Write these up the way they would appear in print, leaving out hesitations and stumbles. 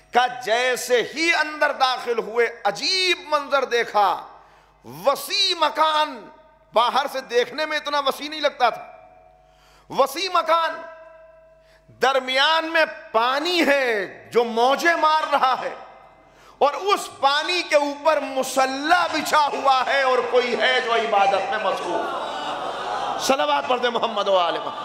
کہ جیسے ہی اندر داخل ہوئے عجیب منظر دیکھا، وسیع مکان، باہر سے دیکھنے میں اتنا وسیع نہیں لگتا تھا، وسیع مکان، درمیان میں پانی ہے جو موجیں مار رہا ہے، اور اس پانی کے اوپر مصلی بچھا ہوا ہے، اور کوئی ہے جو عبادت میں مصروف۔ صلوات پڑھتے محمد و آل محمد۔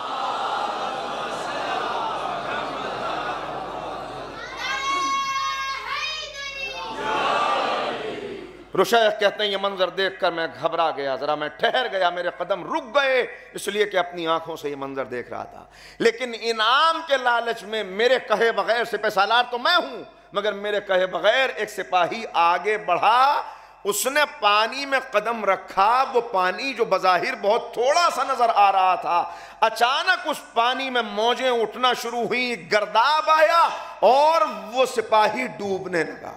رشیق کہتے ہیں یہ منظر دیکھ کر میں گھبرا گیا، ذرا میں ٹھہر گیا، میرے قدم رک گئے، اس لیے کہ اپنی آنکھوں سے یہ منظر دیکھ رہا تھا۔ لیکن انعام کے لالچ میں میرے کہے بغیر، سپہ سالار تو میں ہوں مگر میرے کہے بغیر ایک سپاہی آگے بڑھا، اس نے پانی میں قدم رکھا، وہ پانی جو بظاہر بہت تھوڑا سا نظر آ رہا تھا، اچانک اس پانی میں موجیں اٹھنا شروع ہوئی، گرداب آیا اور وہ سپاہی ڈوبنے لگا۔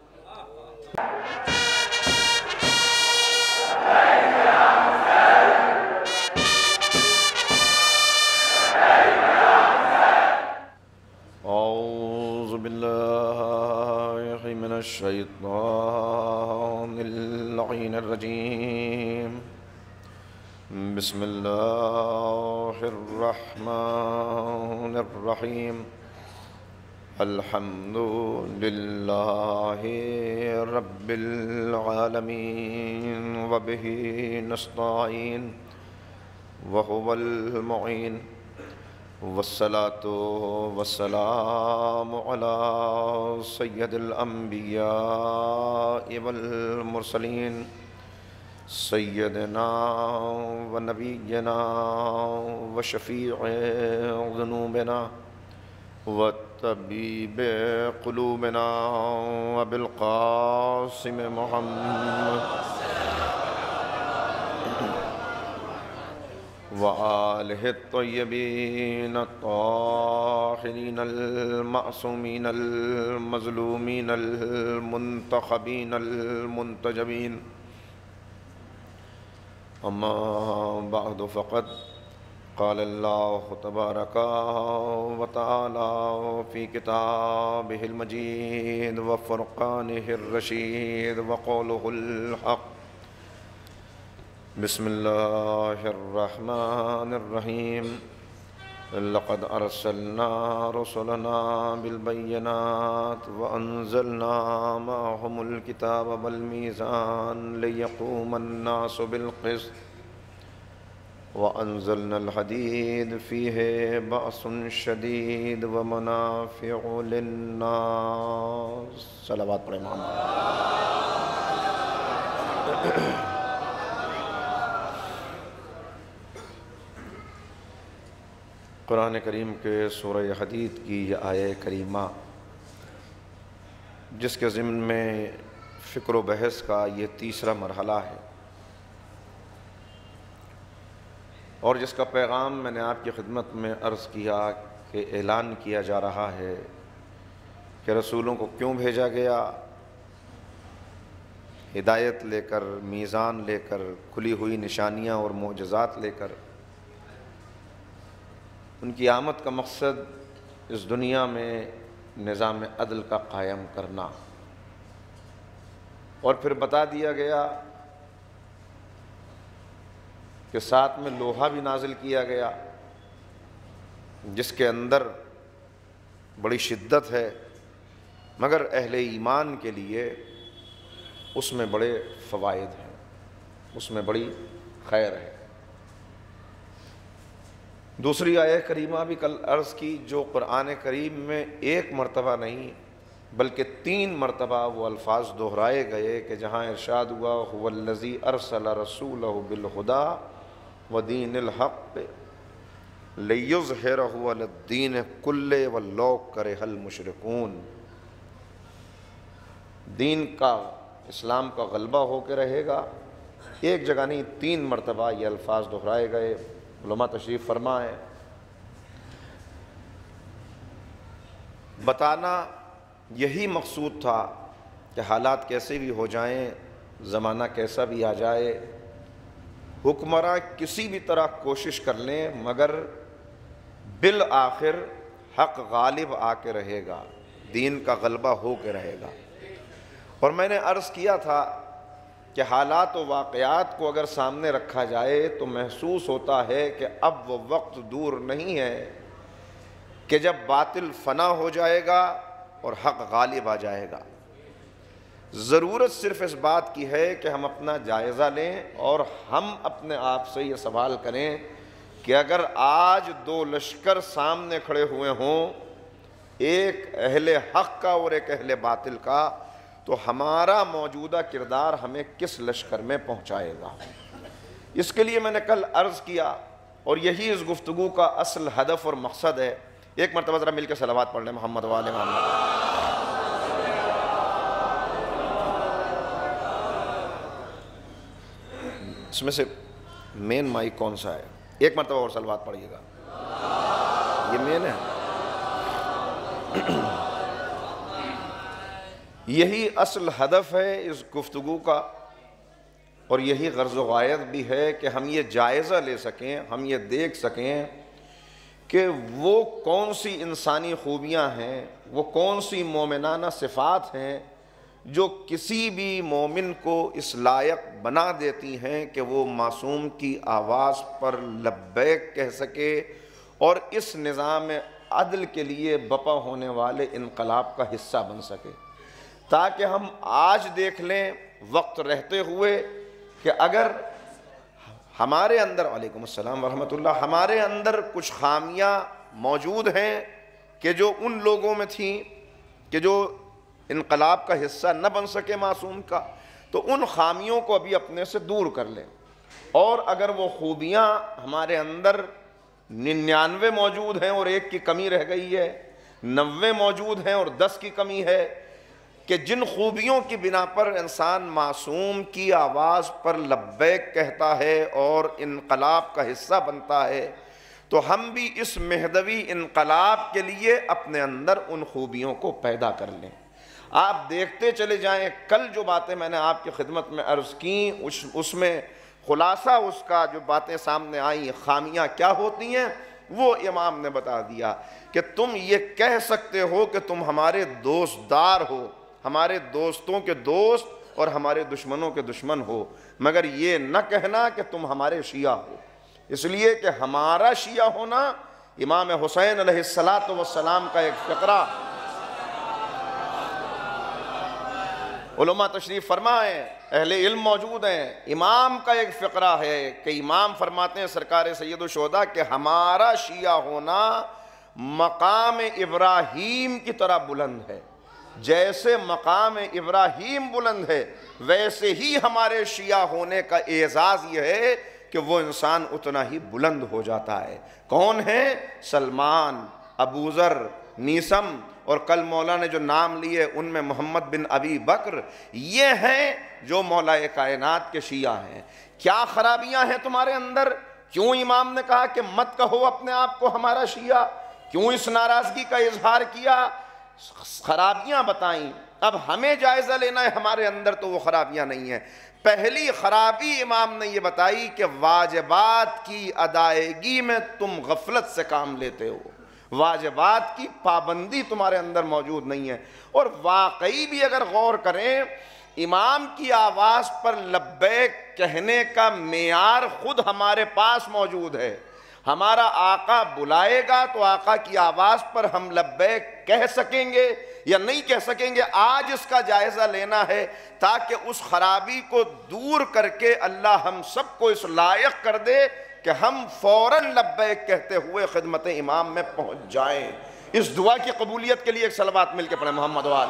اعوذ باللہ من الشیطان اللعین الرجیم، بسم اللہ الرحمن الرحیم، الحمد للہ رب العالمین وبہ نستعین وہو المعین، والصلاة والسلام علی سید الانبیاء والمرسلین، سیدنا و نبینا و شفیع ذنوبنا و طبیب قلوبنا و بالقاسم محمد وآلہ الطیبین الطاہرین المعصومین المظلومین المنتخبین المنتجبین، اما بعد فقد قال اللہ تبارک و تعالی فی کتابہ المجید و فرقانہ الرشید و قولہ الحق، بسم اللہ الرحمن الرحیم، لقد ارسلنا رسلنا بالبینات وانزلنا معهم الكتاب والمیزان لیقوم الناس بالقسط وانزلنا الحدید فیہ بأس شدید ومنافع للناس۔ صلوات پر امام۔ قرآن کریم کے سورہ حدید کی یہ آیہ کریمہ، جس کے ضمن میں فکر و بحث کا یہ تیسرا مرحلہ ہے، اور جس کا پیغام میں نے آپ کی خدمت میں عرض کیا کہ اعلان کیا جا رہا ہے کہ رسولوں کو کیوں بھیجا گیا، ہدایت لے کر، میزان لے کر، کھلی ہوئی نشانیاں اور معجزات لے کر۔ ان کی آمد کا مقصد اس دنیا میں نظام عدل کا قائم کرنا، اور پھر بتا دیا گیا کہ ساتھ میں لوہا بھی نازل کیا گیا جس کے اندر بڑی شدت ہے، مگر اہل ایمان کے لیے اس میں بڑے فوائد ہیں، اس میں بڑی خیر ہے۔ دوسری آیہ کریمہ بھی کل عرض کی، جو قرآن کریم میں ایک مرتبہ نہیں بلکہ 3 مرتبہ وہ الفاظ دہرائے گئے کہ جہاں ارشاد ہوا هو الذی ارسل رسولہ بالہدی ودین الحق لیظہرہ علی الدین کلہ ولو کرہ المشرکون۔ دین کا، اسلام کا غلبہ ہو کے رہے گا، ایک جگہ نہیں 3 مرتبہ یہ الفاظ دہرائے گئے۔ علماء تشریف فرمائیں، بتانا یہی مقصود تھا کہ حالات کیسے بھی ہو جائیں، زمانہ کیسا بھی آ جائے، حکمراں کسی بھی طرح کوشش کر لیں، مگر بالآخر حق غالب آ کے رہے گا، دین کا غلبہ ہو کے رہے گا۔ اور میں نے عرض کیا تھا کہ حالات و واقعات کو اگر سامنے رکھا جائے تو محسوس ہوتا ہے کہ اب وہ وقت دور نہیں ہے کہ جب باطل فنا ہو جائے گا اور حق غالب آ جائے گا۔ ضرورت صرف اس بات کی ہے کہ ہم اپنا جائزہ لیں اور ہم اپنے آپ سے یہ سوال کریں کہ اگر آج دو لشکر سامنے کھڑے ہوئے ہوں، ایک اہل حق کا اور ایک اہل باطل کا، تو ہمارا موجودہ کردار ہمیں کس لشکر میں پہنچائے گا؟ اس کے لیے میں نے کل عرض کیا، اور یہی اس گفتگو کا اصل ہدف اور مقصد ہے۔ ایک مرتبہ ذرا مل کے صلوات پڑھ لیں محمد و آل محمد۔ اس میں سے مین مائک کون سا ہے؟ ایک مرتبہ اور صلوات پڑھیے گا، یہ مین ہے۔ یہی اصل ہدف ہے اس گفتگو کا، اور یہی غرض و غایت بھی ہے کہ ہم یہ جائزہ لے سکیں، ہم یہ دیکھ سکیں کہ وہ کون سی انسانی خوبیاں ہیں، وہ کون سی مومنانہ صفات ہیں جو کسی بھی مومن کو اس لائق بنا دیتی ہیں کہ وہ معصوم کی آواز پر لبیک کہہ سکے اور اس نظام عدل کے لیے بپا ہونے والے انقلاب کا حصہ بن سکے، تاکہ ہم آج دیکھ لیں وقت رہتے ہوئے کہ اگر ہمارے اندر، وعلیکم السلام ورحمۃ اللہ، ہمارے اندر کچھ خامیاں موجود ہیں کہ جو ان لوگوں میں تھیں کہ جو انقلاب کا حصہ نہ بن سکے معصوم کا، تو ان خامیوں کو ابھی اپنے سے دور کر لیں، اور اگر وہ خوبیاں ہمارے اندر 99 موجود ہیں اور ایک کی کمی رہ گئی ہے، 90 موجود ہیں اور 10 کی کمی ہے، کہ جن خوبیوں کی بنا پر انسان معصوم کی آواز پر لبیک کہتا ہے اور انقلاب کا حصہ بنتا ہے، تو ہم بھی اس مہدوی انقلاب کے لیے اپنے اندر ان خوبیوں کو پیدا کر لیں۔ آپ دیکھتے چلے جائیں، کل جو باتیں میں نے آپ کی خدمت میں عرض کیں، اس میں خلاصہ اس کا جو باتیں سامنے آئیں، خامیاں کیا ہوتی ہیں، وہ امام نے بتا دیا کہ تم یہ کہہ سکتے ہو کہ تم ہمارے دوست دار ہو، ہمارے دوستوں کے دوست اور ہمارے دشمنوں کے دشمن ہو، مگر یہ نہ کہنا کہ تم ہمارے شیعہ ہو، اس لیے کہ ہمارا شیعہ ہونا امام حسین علیہ السلام کا ایک فقرہ، علماء تشریف فرمائیں، اہل علم موجود ہیں، امام کا ایک فقرہ ہے کہ امام فرماتے ہیں سرکار سید الشہداء کہ ہمارا شیعہ ہونا مقام ابراہیم کی طرح بلند ہے، جیسے مقام ابراہیم بلند ہے ویسے ہی ہمارے شیعہ ہونے کا اعزاز یہ ہے کہ وہ انسان اتنا ہی بلند ہو جاتا ہے۔ کون ہیں؟ سلمان، ابوذر، نیسم، اور کل مولا نے جو نام لیے ان میں محمد بن ابی بکر، یہ ہیں جو مولا کائنات کے شیعہ ہیں۔ کیا خرابیاں ہیں تمہارے اندر؟ کیوں امام نے کہا کہ مت کہو اپنے آپ کو ہمارا شیعہ؟ کیوں اس ناراضگی کا اظہار کیا؟ خرابیاں بتائیں۔ اب ہمیں جائزہ لینا ہے ہمارے اندر، تو وہ خرابیاں نہیں ہیں۔ پہلی خرابی امام نے یہ بتائی کہ واجبات کی ادائیگی میں تم غفلت سے کام لیتے ہو، واجبات کی پابندی تمہارے اندر موجود نہیں ہے۔ اور واقعی بھی اگر غور کریں، امام کی آواز پر لبیک کہنے کا معیار خود ہمارے پاس موجود ہے۔ ہمارا آقا بلائے گا تو آقا کی آواز پر ہم لبیک کہہ سکیں گے یا نہیں کہہ سکیں گے، آج اس کا جائزہ لینا ہے تاکہ اس خرابی کو دور کر کے اللہ ہم سب کو اس لائق کر دے کہ ہم فوراً لبیک کہتے ہوئے خدمت امام میں پہنچ جائیں۔ اس دعا کی قبولیت کے لیے ایک صلوات مل کے پڑھیں محمد و آل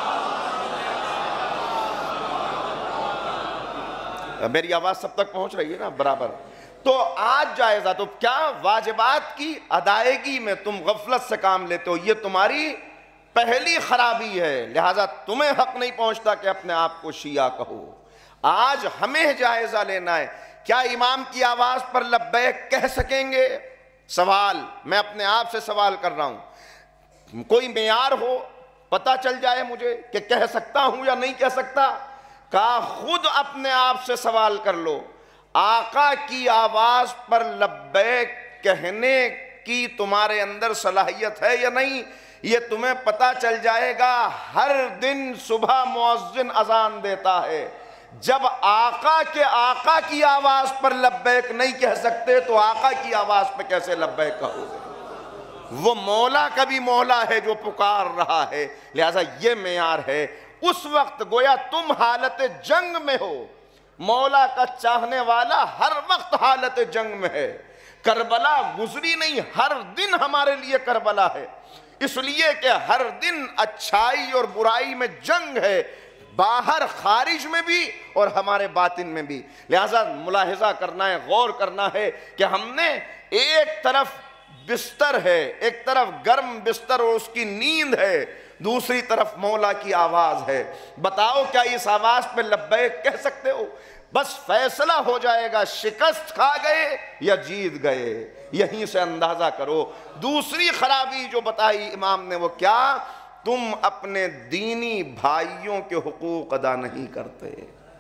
محمد۔ میری آواز سب تک پہنچ رہی ہے نا برابر؟ تو آج جائزہ، تو کیا واجبات کی ادائیگی میں تم غفلت سے کام لیتے ہو، یہ تمہاری پہلی خرابی ہے، لہٰذا تمہیں حق نہیں پہنچتا کہ اپنے آپ کو شیعہ کہو۔ آج ہمیں جائزہ لینا ہے، کیا امام کی آواز پر لبیک کہہ سکیں گے؟ سوال، میں اپنے آپ سے سوال کر رہا ہوں، کوئی معیار ہو، پتہ چل جائے مجھے کہ کہہ سکتا ہوں یا نہیں کہہ سکتا؟ کہا خود اپنے آپ سے سوال کر لو، آقا کی آواز پر لبیک کہنے کی تمہارے اندر صلاحیت ہے یا نہیں؟ یہ تمہیں پتہ چل جائے گا ہر دن صبح مؤذن اذان دیتا ہے، جب آقا کی آواز پر لبیک نہیں کہہ سکتے تو آقا کی آواز پہ کیسے لبیک کہو گے؟ وہ مولا کا بھی مولا ہے جو پکار رہا ہے، لہذا یہ معیار ہے۔ اس وقت گویا تم حالت جنگ میں ہو، مولا کا چاہنے والا ہر وقت حالت جنگ میں ہے۔ کربلا گزری نہیں، ہر دن ہمارے لیے کربلا ہے، اس لیے کہ ہر دن اچھائی اور برائی میں جنگ ہے، باہر خارج میں بھی اور ہمارے باطن میں بھی۔ لہذا ملاحظہ کرنا ہے، غور کرنا ہے کہ ہم نے ایک طرف بستر ہے، ایک طرف گرم بستر اور اس کی نیند ہے، دوسری طرف مولا کی آواز ہے۔ بتاؤ کیا اس آواز پہ لبیک کہہ سکتے ہو؟ بس فیصلہ ہو جائے گا، شکست کھا گئے یا جیت گئے، یہیں سے اندازہ کرو۔ دوسری خرابی جو بتائی امام نے وہ کیا؟ تم اپنے دینی بھائیوں کے حقوق ادا نہیں کرتے۔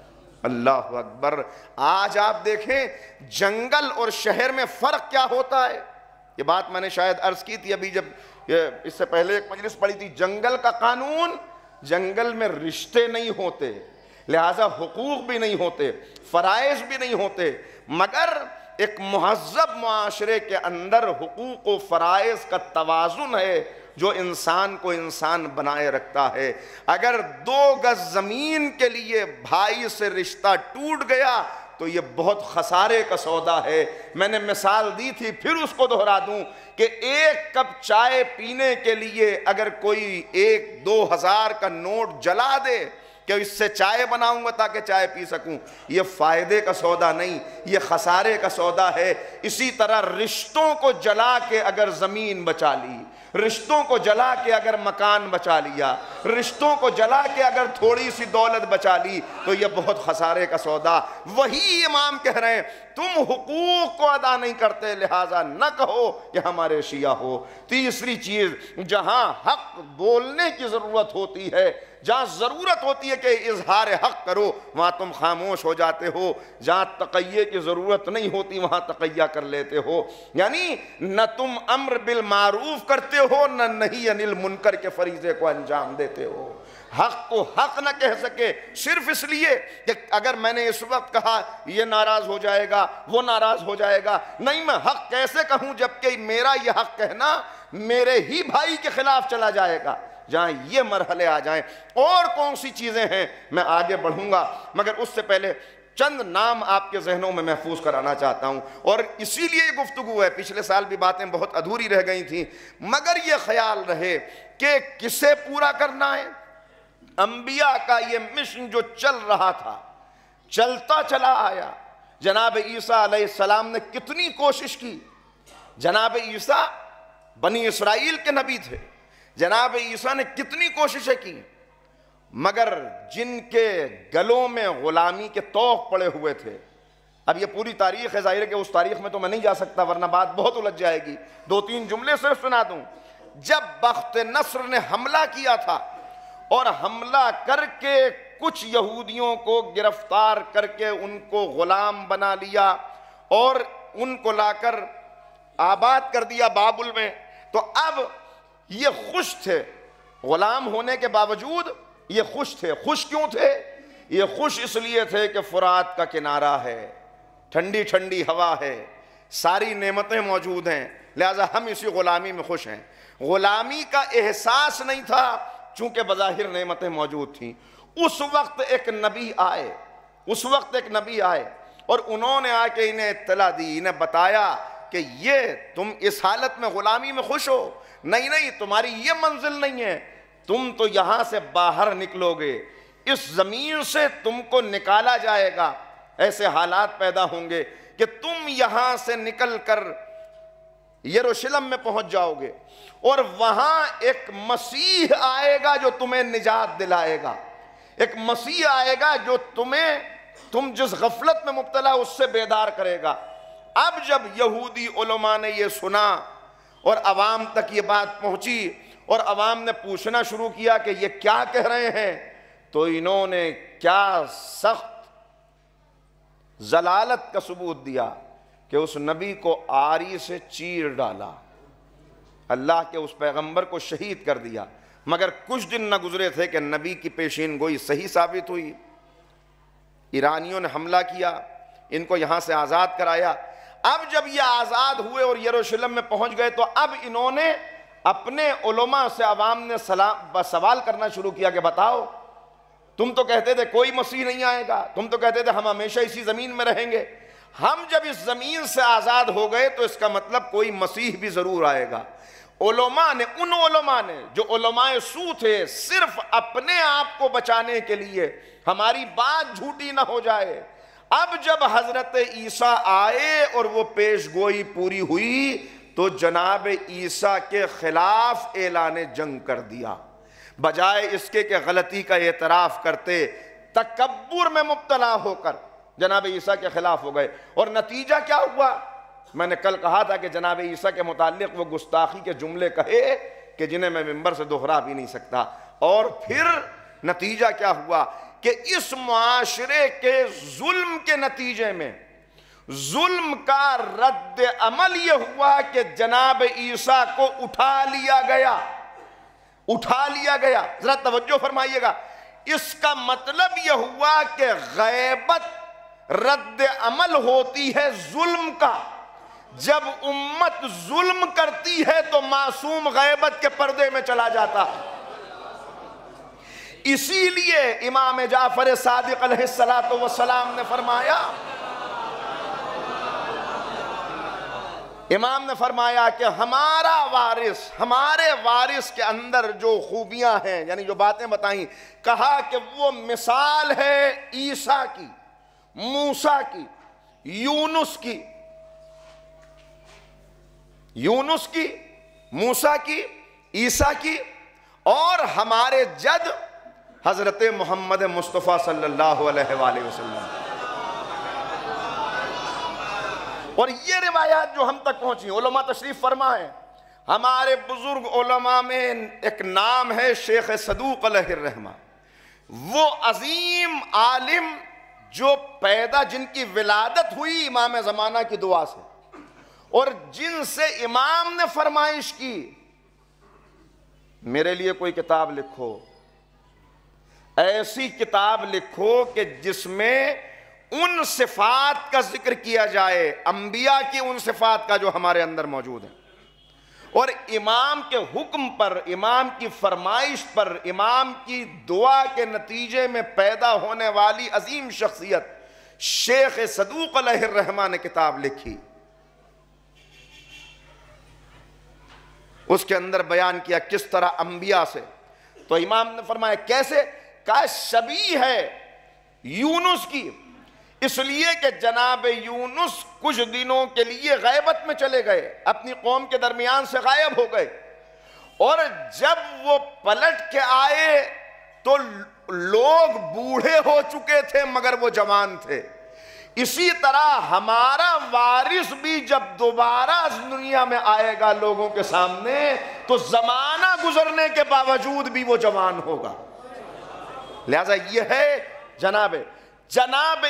اللہ اکبر۔ آج آپ دیکھیں جنگل اور شہر میں فرق کیا ہوتا ہے۔ یہ بات میں نے شاید عرض کی تھی ابھی جب اس سے پہلے ایک مجلس پڑھی تھی۔ جنگل کا قانون، جنگل میں رشتے نہیں ہوتے، لہٰذا حقوق بھی نہیں ہوتے، فرائض بھی نہیں ہوتے، مگر ایک مہذب معاشرے کے اندر حقوق و فرائض کا توازن ہے جو انسان کو انسان بنائے رکھتا ہے۔ اگر 2 گز زمین کے لیے بھائی سے رشتہ ٹوٹ گیا تو یہ بہت خسارے کا سودا ہے۔ میں نے مثال دی تھی، پھر اس کو دہرا دوں کہ 1 کپ چائے پینے کے لیے اگر کوئی 1-2 ہزار کا نوٹ جلا دے کہ اس سے چائے بناؤں گا تاکہ چائے پی سکوں، یہ فائدے کا سودا نہیں، یہ خسارے کا سودا ہے۔ اسی طرح رشتوں کو جلا کے اگر زمین بچا لی، رشتوں کو جلا کے اگر مکان بچا لیا، رشتوں کو جلا کے اگر تھوڑی سی دولت بچا لی تو یہ بہت خسارے کا سودا۔ وہی امام کہہ رہے ہیں تم حقوق کو ادا نہیں کرتے، لہٰذا نہ کہو کہ ہمارے شیعہ ہو۔ تیسری چیز، جہاں حق بولنے کی ضرورت ہوتی ہے، جہاں ضرورت ہوتی ہے کہ اظہار حق کرو، وہاں تم خاموش ہو جاتے ہو۔ جہاں تقیہ کی ضرورت نہیں ہوتی وہاں تقیہ کر لیتے ہو۔ یعنی نہ تم امر بالمعروف کرتے ہو، نہ نہی عن المنکر کے فریضے کو انجام دیتے ہو۔ حق کو حق نہ کہہ سکے صرف اس لیے کہ اگر میں نے اس وقت کہا یہ ناراض ہو جائے گا، وہ ناراض ہو جائے گا۔ نہیں، میں حق کیسے کہوں جبکہ میرا یہ حق کہنا میرے ہی بھائی کے خلاف چلا جائے گا۔ جہاں یہ مرحلے آ جائیں، اور کون سی چیزیں ہیں میں آگے بڑھوں گا، مگر اس سے پہلے چند نام آپ کے ذہنوں میں محفوظ کرانا چاہتا ہوں، اور اسی لیے یہ گفتگو ہے۔ پچھلے سال بھی باتیں بہت ادھوری رہ گئی تھیں، مگر یہ خیال رہے کہ کسے پورا کرنا ہے۔ انبیاء کا یہ مشن جو چل رہا تھا، چلتا چلا آیا۔ جناب عیسیٰ علیہ السلام نے کتنی کوشش کی۔ جناب عیسیٰ بنی اسرائیل کے نبی تھے، جناب عیسیٰ نے کتنی کوششیں کی، مگر جن کے گلوں میں غلامی کے طوق پڑے ہوئے تھے۔ اب یہ پوری تاریخ ہے، ظاہر ہے کہ اس تاریخ میں تو میں نہیں جا سکتا ورنہ بات بہت الجھ جائے گی، 2-3 جملے صرف سنا دوں۔ جب بخت نصر نے حملہ کیا تھا اور حملہ کر کے کچھ یہودیوں کو گرفتار کر کے ان کو غلام بنا لیا اور ان کو لا کر آباد کر دیا بابل میں، تو اب یہ خوش تھے، غلام ہونے کے باوجود یہ خوش تھے۔ خوش کیوں تھے؟ یہ خوش اس لیے تھے کہ فرات کا کنارہ ہے، ٹھنڈی ٹھنڈی ہوا ہے، ساری نعمتیں موجود ہیں، لہذا ہم اسی غلامی میں خوش ہیں۔ غلامی کا احساس نہیں تھا چونکہ بظاہر نعمتیں موجود تھیں۔ اس وقت ایک نبی آئے اور انہوں نے آ کے انہیں اطلاع دی، انہیں بتایا کہ یہ تم اس حالت میں غلامی میں خوش ہو، نہیں، تمہاری یہ منزل نہیں ہے، تم تو یہاں سے باہر نکلو گے، اس زمین سے تم کو نکالا جائے گا، ایسے حالات پیدا ہوں گے کہ تم یہاں سے نکل کر یروشلم میں پہنچ جاؤ گے، اور وہاں ایک مسیح آئے گا جو تمہیں نجات دلائے گا، ایک مسیح آئے گا جو تم جس غفلت میں مبتلا اس سے بیدار کرے گا۔ اب جب یہودی علماء نے یہ سنا اور عوام تک یہ بات پہنچی اور عوام نے پوچھنا شروع کیا کہ یہ کیا کہہ رہے ہیں، تو انہوں نے کیا سخت ضلالت کا ثبوت دیا کہ اس نبی کو آری سے چیر ڈالا۔ اللہ کے اس پیغمبر کو شہید کر دیا، مگر کچھ دن نہ گزرے تھے کہ نبی کی پیشین گوئی صحیح ثابت ہوئی۔ ایرانیوں نے حملہ کیا، ان کو یہاں سے آزاد کرایا۔ اب جب یہ آزاد ہوئے اور یروشلم میں پہنچ گئے تو اب انہوں نے اپنے علماء سے عوام نے سوال کرنا شروع کیا کہ بتاؤ، تم تو کہتے تھے کوئی مسیح نہیں آئے گا، تم تو کہتے تھے ہم ہمیشہ اسی زمین میں رہیں گے، ہم جب اس زمین سے آزاد ہو گئے تو اس کا مطلب کوئی مسیح بھی ضرور آئے گا۔ علماء نے، ان علماء نے جو علماء سو تھے، صرف اپنے آپ کو بچانے کے لیے ہماری بات جھوٹی نہ ہو جائے، اب جب حضرت عیسیٰ آئے اور وہ پیش گوئی پوری ہوئی تو جناب عیسیٰ کے خلاف اعلان جنگ کر دیا، بجائے اس کے کہ غلطی کا اعتراف کرتے، تکبر میں مبتلا ہو کر جناب عیسیٰ کے خلاف ہو گئے۔ اور نتیجہ کیا ہوا؟ میں نے کل کہا تھا کہ جناب عیسیٰ کے متعلق وہ گستاخی کے جملے کہے کہ جنہیں میں منبر سے دوہرا بھی نہیں سکتا، اور پھر نتیجہ کیا ہوا کہ اس معاشرے کے ظلم کے نتیجے میں ظلم کا رد عمل یہ ہوا کہ جناب عیسیٰ کو اٹھا لیا گیا۔ ذرا توجہ فرمائیے گا، اس کا مطلب یہ ہوا کہ غیبت رد عمل ہوتی ہے ظلم کا۔ جب امت ظلم کرتی ہے تو معصوم غیبت کے پردے میں چلا جاتا ہے۔ اسی لیے امام جعفر صادق علیہ السلام نے فرمایا، امام نے فرمایا کہ ہمارے وارث کے اندر جو خوبیاں ہیں، یعنی جو باتیں بتائیں، کہا کہ وہ مثال ہے عیسیٰ کی، موسیٰ کی، یونس کی، موسیٰ کی، عیسیٰ کی، اور ہمارے جد حضرت محمد مصطفیٰ صلی اللہ علیہ وآلہ وسلم۔ اور یہ روایات جو ہم تک پہنچی، علماء تشریف فرما ہے، ہمارے بزرگ علماء میں ایک نام ہے شیخ صدوق علیہ الرحمہ، وہ عظیم عالم جو جن کی ولادت ہوئی امام زمانہ کی دعا سے، اور جن سے امام نے فرمائش کی میرے لیے کوئی کتاب لکھو، ایسی کتاب لکھو کہ جس میں ان صفات کا ذکر کیا جائے، انبیاء کی ان صفات کا جو ہمارے اندر موجود ہیں، اور امام کے حکم پر، امام کی فرمائش پر، امام کی دعا کے نتیجے میں پیدا ہونے والی عظیم شخصیت شیخ صدوق علیہ الرحمہ نے کتاب لکھی۔ اس کے اندر بیان کیا کس طرح انبیاء سے، تو امام نے فرمایا کیسے؟ کہا شبیہ ہے یونس کی، اس لیے کہ جناب یونس کچھ دنوں کے لیے غیبت میں چلے گئے، اپنی قوم کے درمیان سے غائب ہو گئے، اور جب وہ پلٹ کے آئے تو لوگ بوڑھے ہو چکے تھے مگر وہ جوان تھے۔ اسی طرح ہمارا وارث بھی جب دوبارہ اس دنیا میں آئے گا لوگوں کے سامنے تو زمانہ گزرنے کے باوجود بھی وہ جوان ہوگا۔ لہذا یہ ہے جناب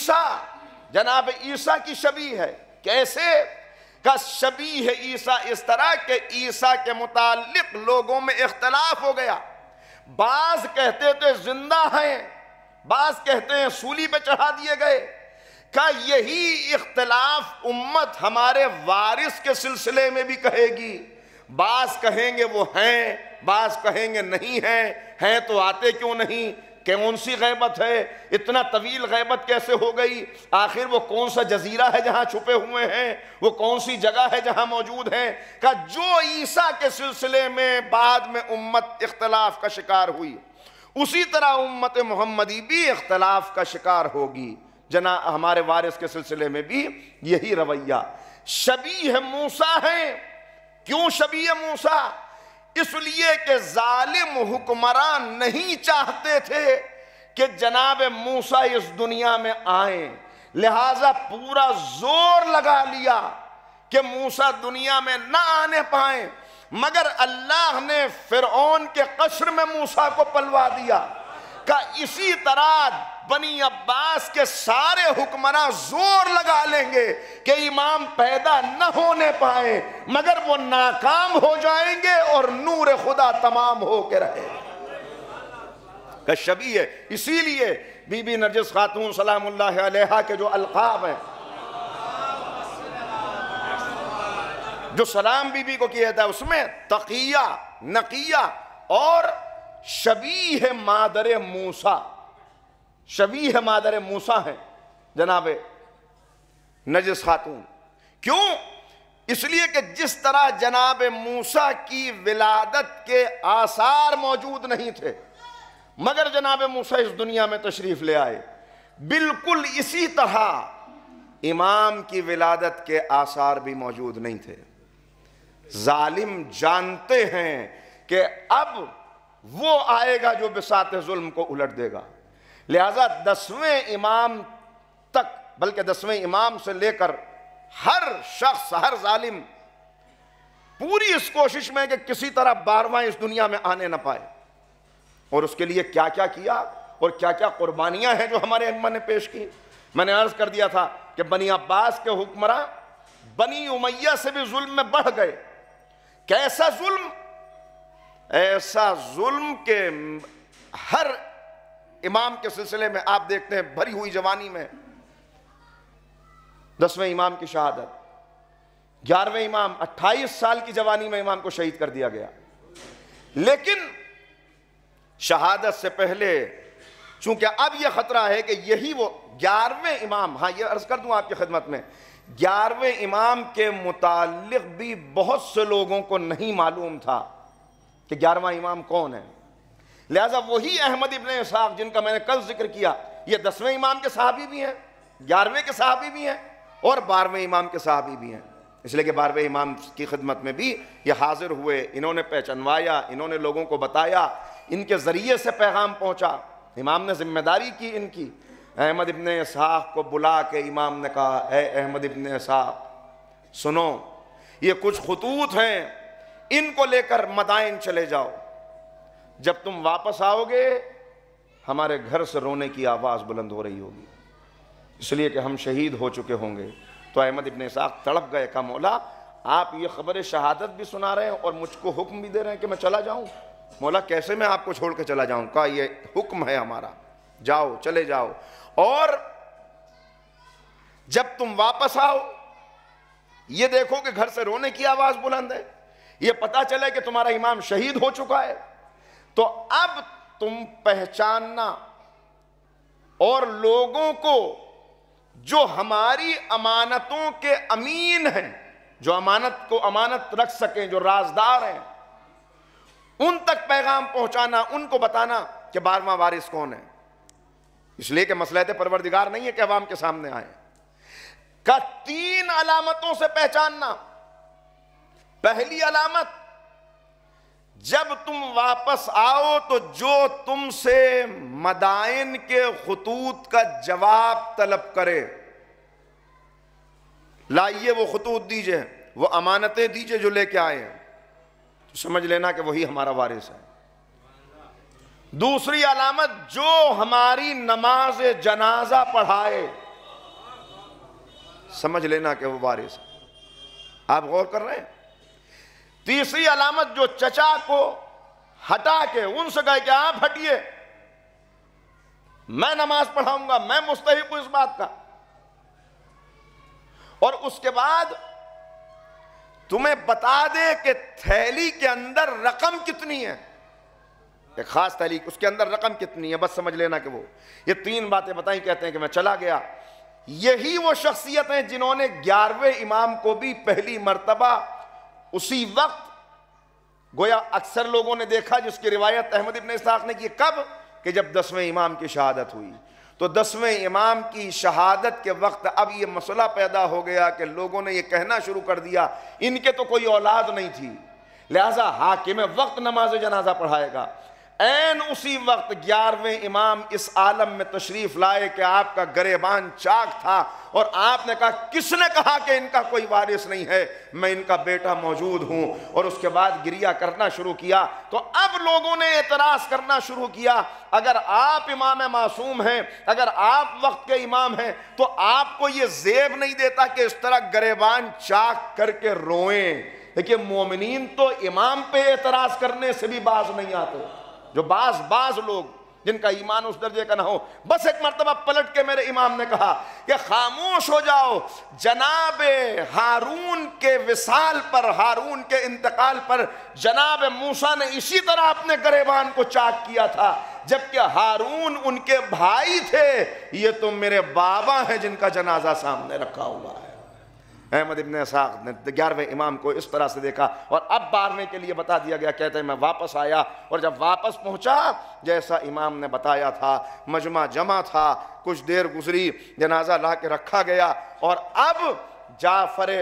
عیسیٰ کی شبیہ ہے۔ کیسے؟ کہ شبیہ عیسیٰ اس طرح کہ عیسیٰ کے متعلق لوگوں میں اختلاف ہو گیا، بعض کہتے تھے زندہ ہیں، بعض کہتے ہیں سولی پہ چڑھا دیے گئے۔ کہ یہی اختلاف امت ہمارے وارث کے سلسلے میں بھی کہے گی، بعض کہیں گے وہ ہیں، بعض کہیں گے نہیں ہیں تو آتے کیوں نہیں، کون سی غیبت ہے، اتنا طویل غیبت کیسے ہو گئی، آخر وہ کون سا جزیرہ ہے جہاں چھپے ہوئے ہیں، وہ کون سی جگہ ہے جہاں موجود ہیں۔ کہ جو عیسیٰ کے سلسلے میں بعد میں امت اختلاف کا شکار ہوئی، اسی طرح امت محمدی بھی اختلاف کا شکار ہوگی۔ ہمارے وارث کے سلسلے میں بھی یہی رویہ۔ شبیہ موسیٰ ہیں، کیوں شبیہ موسیٰ؟ اس لیے کہ ظالم حکمران نہیں چاہتے تھے کہ جناب موسیٰ اس دنیا میں آئیں، لہٰذا پورا زور لگا لیا کہ موسیٰ دنیا میں نہ آنے پائیں، مگر اللہ نے فرعون کے قصر میں موسیٰ کو پلوا دیا۔ کہ اسی طرح بنی عباس کے سارے حکمراں زور لگا لیں گے کہ امام پیدا نہ ہونے پائے، مگر وہ ناکام ہو جائیں گے اور نور خدا تمام ہو کے رہے کہ شبیہ ہے۔ اسی لیے بی بی نرجس خاتون سلام اللہ علیہا کے جو القاب ہیں، جو سلام بی بی کو کیا تھا، اس میں تقیہ، نقیہ اور شبیہ مادر موسیٰ، شبیہ مادر موسیٰ ہے جناب نرجس خاتون۔ کیوں؟ اس لیے کہ جس طرح جناب موسیٰ کی ولادت کے آثار موجود نہیں تھے مگر جناب موسیٰ اس دنیا میں تشریف لے آئے، بالکل اسی طرح امام کی ولادت کے آثار بھی موجود نہیں تھے۔ ظالم جانتے ہیں کہ اب وہ آئے گا جو بساط ظلم کو الٹ دے گا، لہذا 10ویں امام تک، بلکہ 10ویں امام سے لے کر ہر شخص، ہر ظالم پوری اس کوشش میں کہ کسی طرح 12واں اس دنیا میں آنے نہ پائے، اور اس کے لیے کیا کیا کیا اور کیا کیا قربانیاں ہیں جو ہمارے ائمہ نے پیش کی۔ میں نے عرض کر دیا تھا کہ بنی عباس کے حکمراں بنی امیہ سے بھی ظلم میں بڑھ گئے۔ کیسا ظلم؟ ایسا ظلم کہ ہر امام کے سلسلے میں آپ دیکھتے ہیں بھری ہوئی جوانی میں 10ویں امام کی شہادت، 11ویں امام 28 سال کی جوانی میں امام کو شہید کر دیا گیا، لیکن شہادت سے پہلے چونکہ اب یہ خطرہ ہے کہ یہی وہ 11ویں امام، ہاں یہ عرض کر دوں آپ کی خدمت میں، 11ویں امام کے متعلق بھی بہت سے لوگوں کو نہیں معلوم تھا کہ 11واں امام کون ہے، لہذا وہی احمد ابن اسحاق جن کا میں نے کل ذکر کیا، یہ 10ویں امام کے صحابی بھی ہیں، 11ویں کے صحابی بھی ہیں اور 12ویں امام کے صحابی بھی ہیں، اس لیے کہ 12ویں امام کی خدمت میں بھی یہ حاضر ہوئے، انہوں نے پہچنوایا، انہوں نے لوگوں کو بتایا، ان کے ذریعے سے پیغام پہنچا، امام نے ذمہ داری کی ان کی۔ احمد ابن اسحاق کو بلا کے امام نے کہا، اے احمد ابن اسحاق سنو، یہ کچھ خطوط ہیں، ان کو لے کر مدائن چلے جاؤ، جب تم واپس آؤ گے ہمارے گھر سے رونے کی آواز بلند ہو رہی ہوگی، اس لیے کہ ہم شہید ہو چکے ہوں گے۔ تو احمد ابن اسحاق تڑپ گئے، کہا مولا آپ یہ خبر شہادت بھی سنا رہے ہیں اور مجھ کو حکم بھی دے رہے ہیں کہ میں چلا جاؤں؟ مولا کیسے میں آپ کو چھوڑ کے چلا جاؤں؟ کہا یہ حکم ہے ہمارا، جاؤ، چلے جاؤ، اور جب تم واپس آؤ یہ دیکھو کہ گھر سے رونے کی آواز بلند ہے، یہ پتا چلے کہ تمہارا امام شہید ہو چکا ہے، تو اب تم پہچاننا اور لوگوں کو جو ہماری امانتوں کے امین ہیں، جو امانت کو امانت رکھ سکیں، جو رازدار ہیں، ان تک پیغام پہنچانا، ان کو بتانا کہ 12واں وارث کون ہے، اس لیے کہ مصلحت پروردگار نہیں ہے کہ عوام کے سامنے آئے۔ کا 3 علامتوں سے پہچاننا۔ پہلی علامت، جب تم واپس آؤ تو جو تم سے مدائن کے خطوط کا جواب طلب کرے، لائیے وہ خطوط دیجئے، وہ امانتیں دیجئے جو لے کے آئے ہیں، تو سمجھ لینا کہ وہی ہمارا وارث ہے۔ دوسری علامت، جو ہماری نماز جنازہ پڑھائے، سمجھ لینا کہ وہ وارث ہے۔ آپ غور کر رہے ہیں؟ تیسری علامت، جو چچا کو ہٹا کے ان سے کہے کہ آپ ہٹیے، میں نماز پڑھاؤں گا، میں مستحق ہوں اس بات کا، اور اس کے بعد تمہیں بتا دے کہ تھیلی کے اندر رقم کتنی ہے، ایک خاص تھیلی، اس کے اندر رقم کتنی ہے، بس سمجھ لینا کہ وہ یہ 3 باتیں بتائیں، کہتے ہیں کہ میں چلا گیا۔ یہی وہ شخصیت ہیں جنہوں نے 11ویں امام کو بھی پہلی مرتبہ اسی وقت، گویا اکثر لوگوں نے دیکھا جس کی روایت احمد ابن اسحاق نے کی، کب کہ جب 10ویں امام کی شہادت ہوئی، تو 10ویں امام کی شہادت کے وقت اب یہ مسئلہ پیدا ہو گیا کہ لوگوں نے یہ کہنا شروع کر دیا ان کے تو کوئی اولاد نہیں تھی، لہٰذا حاکم وقت نماز جنازہ پڑھائے گا۔ این اسی وقت 11ویں امام اس عالم میں تشریف لائے کہ آپ کا گریبان چاک تھا، اور آپ نے کہا کس نے کہا کہ ان کا کوئی وارث نہیں ہے، میں ان کا بیٹا موجود ہوں. اور اس کے بعد گریہ کرنا شروع کیا. تو اب لوگوں نے اعتراض کرنا شروع کیا، اگر آپ امام معصوم ہیں، اگر آپ وقت کے امام ہیں، تو آپ کو یہ زیب نہیں دیتا کہ اس طرح گریبان چاک کر کے روئیں. دیکھیے مومنین تو امام پہ اعتراض کرنے سے بھی باز نہیں آتے. جو بعض لوگ جن کا ایمان اس درجے کا نہ ہو، بس ایک مرتبہ پلٹ کے میرے امام نے کہا کہ خاموش ہو جاؤ، جناب ہارون کے وصال پر، ہارون کے انتقال پر جناب موسیٰ نے اسی طرح اپنے گریبان کو چاک کیا تھا، جبکہ ہارون ان کے بھائی تھے، یہ تو میرے بابا ہیں جن کا جنازہ سامنے رکھا ہوا ہے. احمد ابن اسحاق نے 11ویں امام کو اس طرح سے دیکھا، اور اب 12ویں کے لیے بتا دیا گیا. کہتے ہیں میں واپس آیا، اور جب واپس پہنچا جیسا امام نے بتایا تھا، مجمع جمع تھا، کچھ دیر گزری، جنازہ لا کے رکھا گیا. اور اب جعفر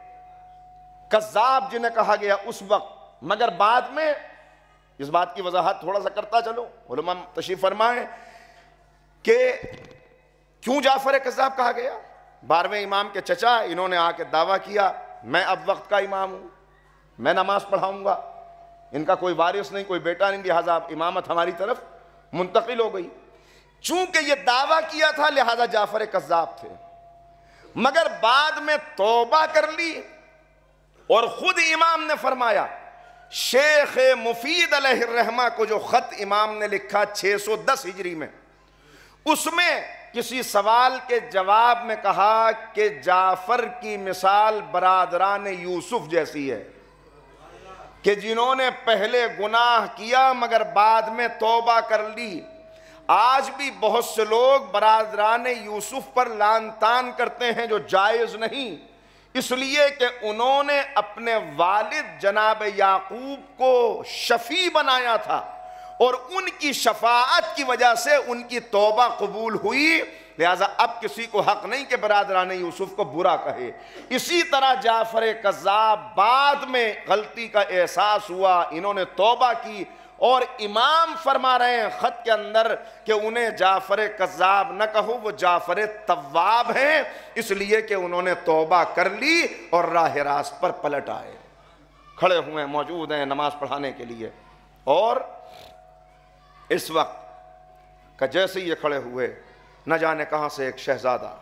کذاب جنہیں کہا گیا اس وقت، مگر بعد میں اس بات کی وضاحت تھوڑا سا کرتا چلو، علماء تشریف فرمائیں کہ کیوں جعفر کذاب کہا گیا. 12ویں امام کے چچا انہوں نے آ کے دعویٰ کیا میں اب وقت کا امام ہوں، میں نماز پڑھاؤں گا، ان کا کوئی وارث نہیں، کوئی بیٹا نہیں، لہٰذا امامت ہماری طرف منتقل ہو گئی. چونکہ یہ دعویٰ کیا تھا لہٰذا جعفر کذاب تھے، مگر بعد میں توبہ کر لی. اور خود امام نے فرمایا، شیخ مفید علیہ الرحمہ کو جو خط امام نے لکھا 610 ہجری میں، اس میں کسی سوال کے جواب میں کہا کہ جعفر کی مثال برادران یوسف جیسی ہے، کہ جنہوں نے پہلے گناہ کیا مگر بعد میں توبہ کر لی. آج بھی بہت سے لوگ برادران یوسف پر لعن طعن کرتے ہیں جو جائز نہیں، اس لیے کہ انہوں نے اپنے والد جناب یعقوب کو شفیع بنایا تھا، اور ان کی شفاعت کی وجہ سے ان کی توبہ قبول ہوئی، لہذا اب کسی کو حق نہیں کہ برادران یوسف کو برا کہے. اسی طرح جعفر کذاب بعد میں غلطی کا احساس ہوا، انہوں نے توبہ کی، اور امام فرما رہے ہیں خط کے اندر کہ انہیں جعفر کذاب نہ کہو، وہ جعفر تواب ہیں، اس لیے کہ انہوں نے توبہ کر لی اور راہ راست پر پلٹ آئے، کھڑے ہوئے موجود ہیں نماز پڑھانے کے لیے. اور اس وقت کہ جیسے یہ کھڑے ہوئے، نہ جانے کہاں سے ایک شہزادہ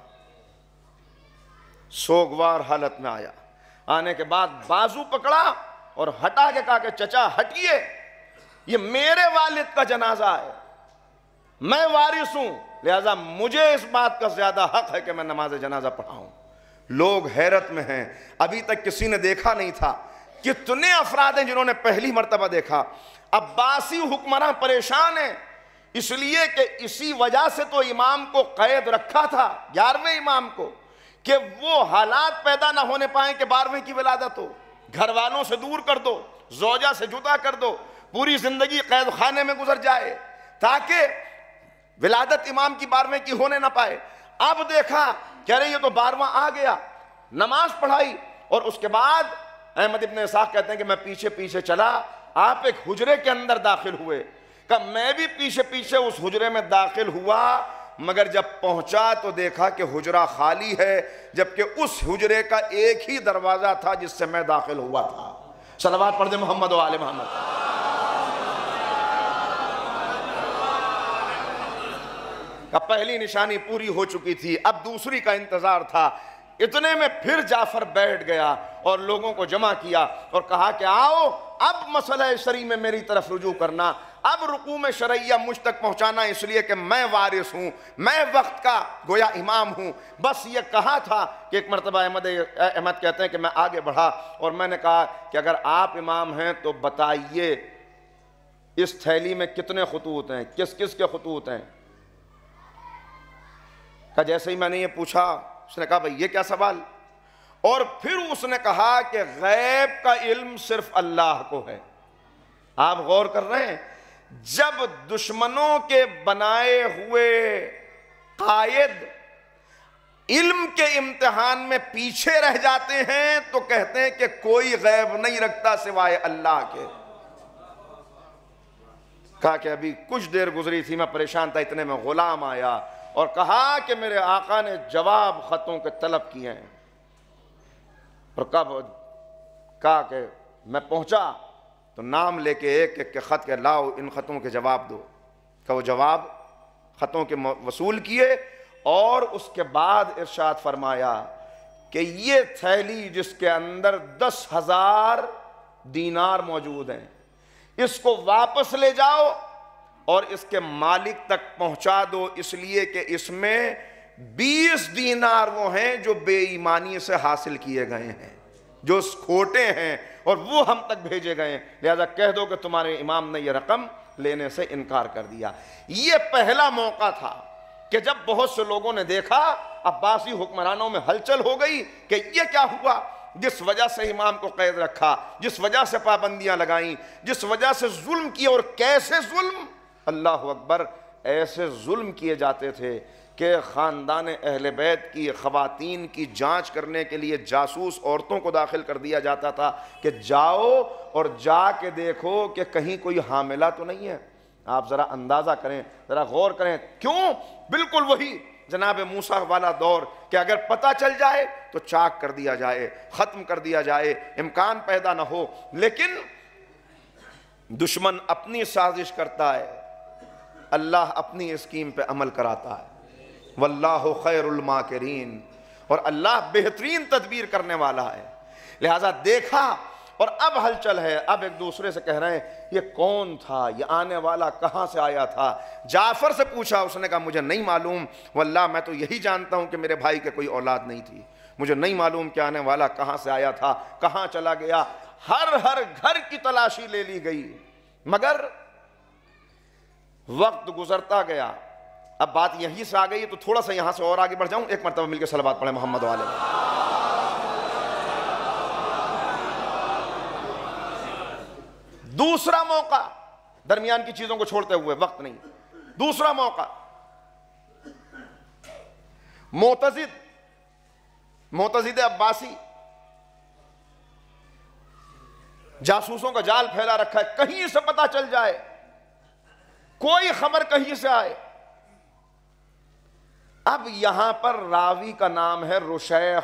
سوگوار حالت میں آیا. آنے کے بعد بازو پکڑا اور ہٹا کے کہا کہ چچا ہٹیے، یہ میرے والد کا جنازہ ہے، میں وارث ہوں، لہذا مجھے اس بات کا زیادہ حق ہے کہ میں نماز جنازہ پڑھاؤں. لوگ حیرت میں ہیں، ابھی تک کسی نے دیکھا نہیں تھا. کتنے افراد ہیں جنہوں نے پہلی مرتبہ دیکھا. عباسی حکمراں پریشان ہیں، اس لیے کہ اسی وجہ سے تو امام کو قید رکھا تھا 11ویں امام کو، کہ وہ حالات پیدا نہ ہونے پائیں کہ 12ویں کی ولادت ہو. گھر والوں سے دور کر دو، زوجہ سے جدا کر دو، پوری زندگی قید خانے میں گزر جائے تاکہ ولادت امام کی 12ویں کی ہونے نہ پائے. اب دیکھا کہہ رہے یہ تو 12واں آ گیا، نماز پڑھائی. اور اس کے بعد احمد ابن اسحاق کہتے ہیں کہ میں پیچھے پیچھے چلا، آپ ایک حجرے کے اندر داخل ہوئے، کہ میں بھی پیچھے پیچھے اس حجرے میں داخل ہوا، مگر جب پہنچا تو دیکھا کہ حجرہ خالی ہے، جبکہ اس حجرے کا ایک ہی دروازہ تھا جس سے میں داخل ہوا تھا. صلوات پڑھ دیں محمد و آل محمد. کہ پہلی نشانی پوری ہو چکی تھی، اب دوسری کا انتظار تھا. اتنے میں پھر جعفر بیٹھ گیا اور لوگوں کو جمع کیا اور کہا کہ آؤ اب مسئلہ شرعی میں میری طرف رجوع کرنا، اب رکوع میں شرعیہ مجھ تک پہنچانا، اس لیے کہ میں وارث ہوں، میں وقت کا گویا امام ہوں. بس یہ کہا تھا کہ ایک مرتبہ احمد کہتے ہیں کہ میں آگے بڑھا اور میں نے کہا کہ اگر آپ امام ہیں تو بتائیے اس تھیلی میں کتنے خطوط ہیں، کس کس کے خطوط ہیں. کہ جیسے ہی میں نے یہ پوچھا اس نے کہا بھئی یہ کیا سوال. اور پھر اس نے کہا کہ غیب کا علم صرف اللہ کو ہے. آپ غور کر رہے ہیں، جب دشمنوں کے بنائے ہوئے قائد علم کے امتحان میں پیچھے رہ جاتے ہیں تو کہتے ہیں کہ کوئی غیب نہیں رکھتا سوائے اللہ کے. کہا کہ ابھی کچھ دیر گزری تھی، میں پریشان تھا، اتنے میں غلام آیا اور کہا کہ میرے آقا نے جواب خطوں کے طلب کیے ہیں. اور کب کہا کہ میں پہنچا تو نام لے کے ایک ایک کے خط کے لاؤ، ان خطوں کے جواب دو. کہ وہ جواب خطوں کے وصول کیے اور اس کے بعد ارشاد فرمایا کہ یہ تھیلی جس کے اندر 10,000 دینار موجود ہیں، اس کو واپس لے جاؤ اور اس کے مالک تک پہنچا دو، اس لیے کہ اس میں 20 دینار وہ ہیں جو بے ایمانی سے حاصل کیے گئے ہیں، جو کھوٹے ہیں اور وہ ہم تک بھیجے گئے ہیں، لہذا کہہ دو کہ تمہارے امام نے یہ رقم لینے سے انکار کر دیا. یہ پہلا موقع تھا کہ جب بہت سے لوگوں نے دیکھا عباسی حکمرانوں میں ہلچل ہو گئی کہ یہ کیا ہوا، جس وجہ سے امام کو قید رکھا، جس وجہ سے پابندیاں لگائیں، جس وجہ سے ظلم کیا. اور کیسے ظلم، اللہ اکبر، ایسے ظلم کیے جاتے تھے کہ خاندان اہل بیت کی خواتین کی جانچ کرنے کے لیے جاسوس عورتوں کو داخل کر دیا جاتا تھا کہ جاؤ اور جا کے دیکھو کہ کہیں کوئی حاملہ تو نہیں ہے. آپ ذرا اندازہ کریں، ذرا غور کریں. کیوں؟ بالکل وہی جناب موسیٰ والا دور کہ اگر پتہ چل جائے تو چاک کر دیا جائے، ختم کر دیا جائے، امکان پیدا نہ ہو. لیکن دشمن اپنی سازش کرتا ہے، اللہ اپنی اسکیم پہ عمل کراتا ہے. واللہ خیر الماکرین، اور اللہ بہترین تدبیر کرنے والا ہے. لہٰذا دیکھا اور اب ہلچل ہے، اب ایک دوسرے سے کہہ رہے ہیں یہ کون تھا، یہ آنے والا کہاں سے آیا تھا. جعفر سے پوچھا، اس نے کہا مجھے نہیں معلوم، واللہ میں تو یہی جانتا ہوں کہ میرے بھائی کے کوئی اولاد نہیں تھی، مجھے نہیں معلوم کہ آنے والا کہاں سے آیا تھا، کہاں چلا گیا. ہر گھر کی تلاشی لے لی گئی، مگر وقت گزرتا گیا. اب بات یہیں سے آ گئی تو تھوڑا سا یہاں سے اور آگے بڑھ جاؤں. ایک مرتبہ مل کے صلوات پڑھیں محمد والے. دوسرا موقع، درمیان کی چیزوں کو چھوڑتے ہوئے، وقت نہیں. دوسرا موقع، معتضد عباسی جاسوسوں کا جال پھیلا رکھا ہے، کہیں سے پتہ چل جائے، کوئی خبر کہیں سے آئے. اب یہاں پر راوی کا نام ہے رشیخ.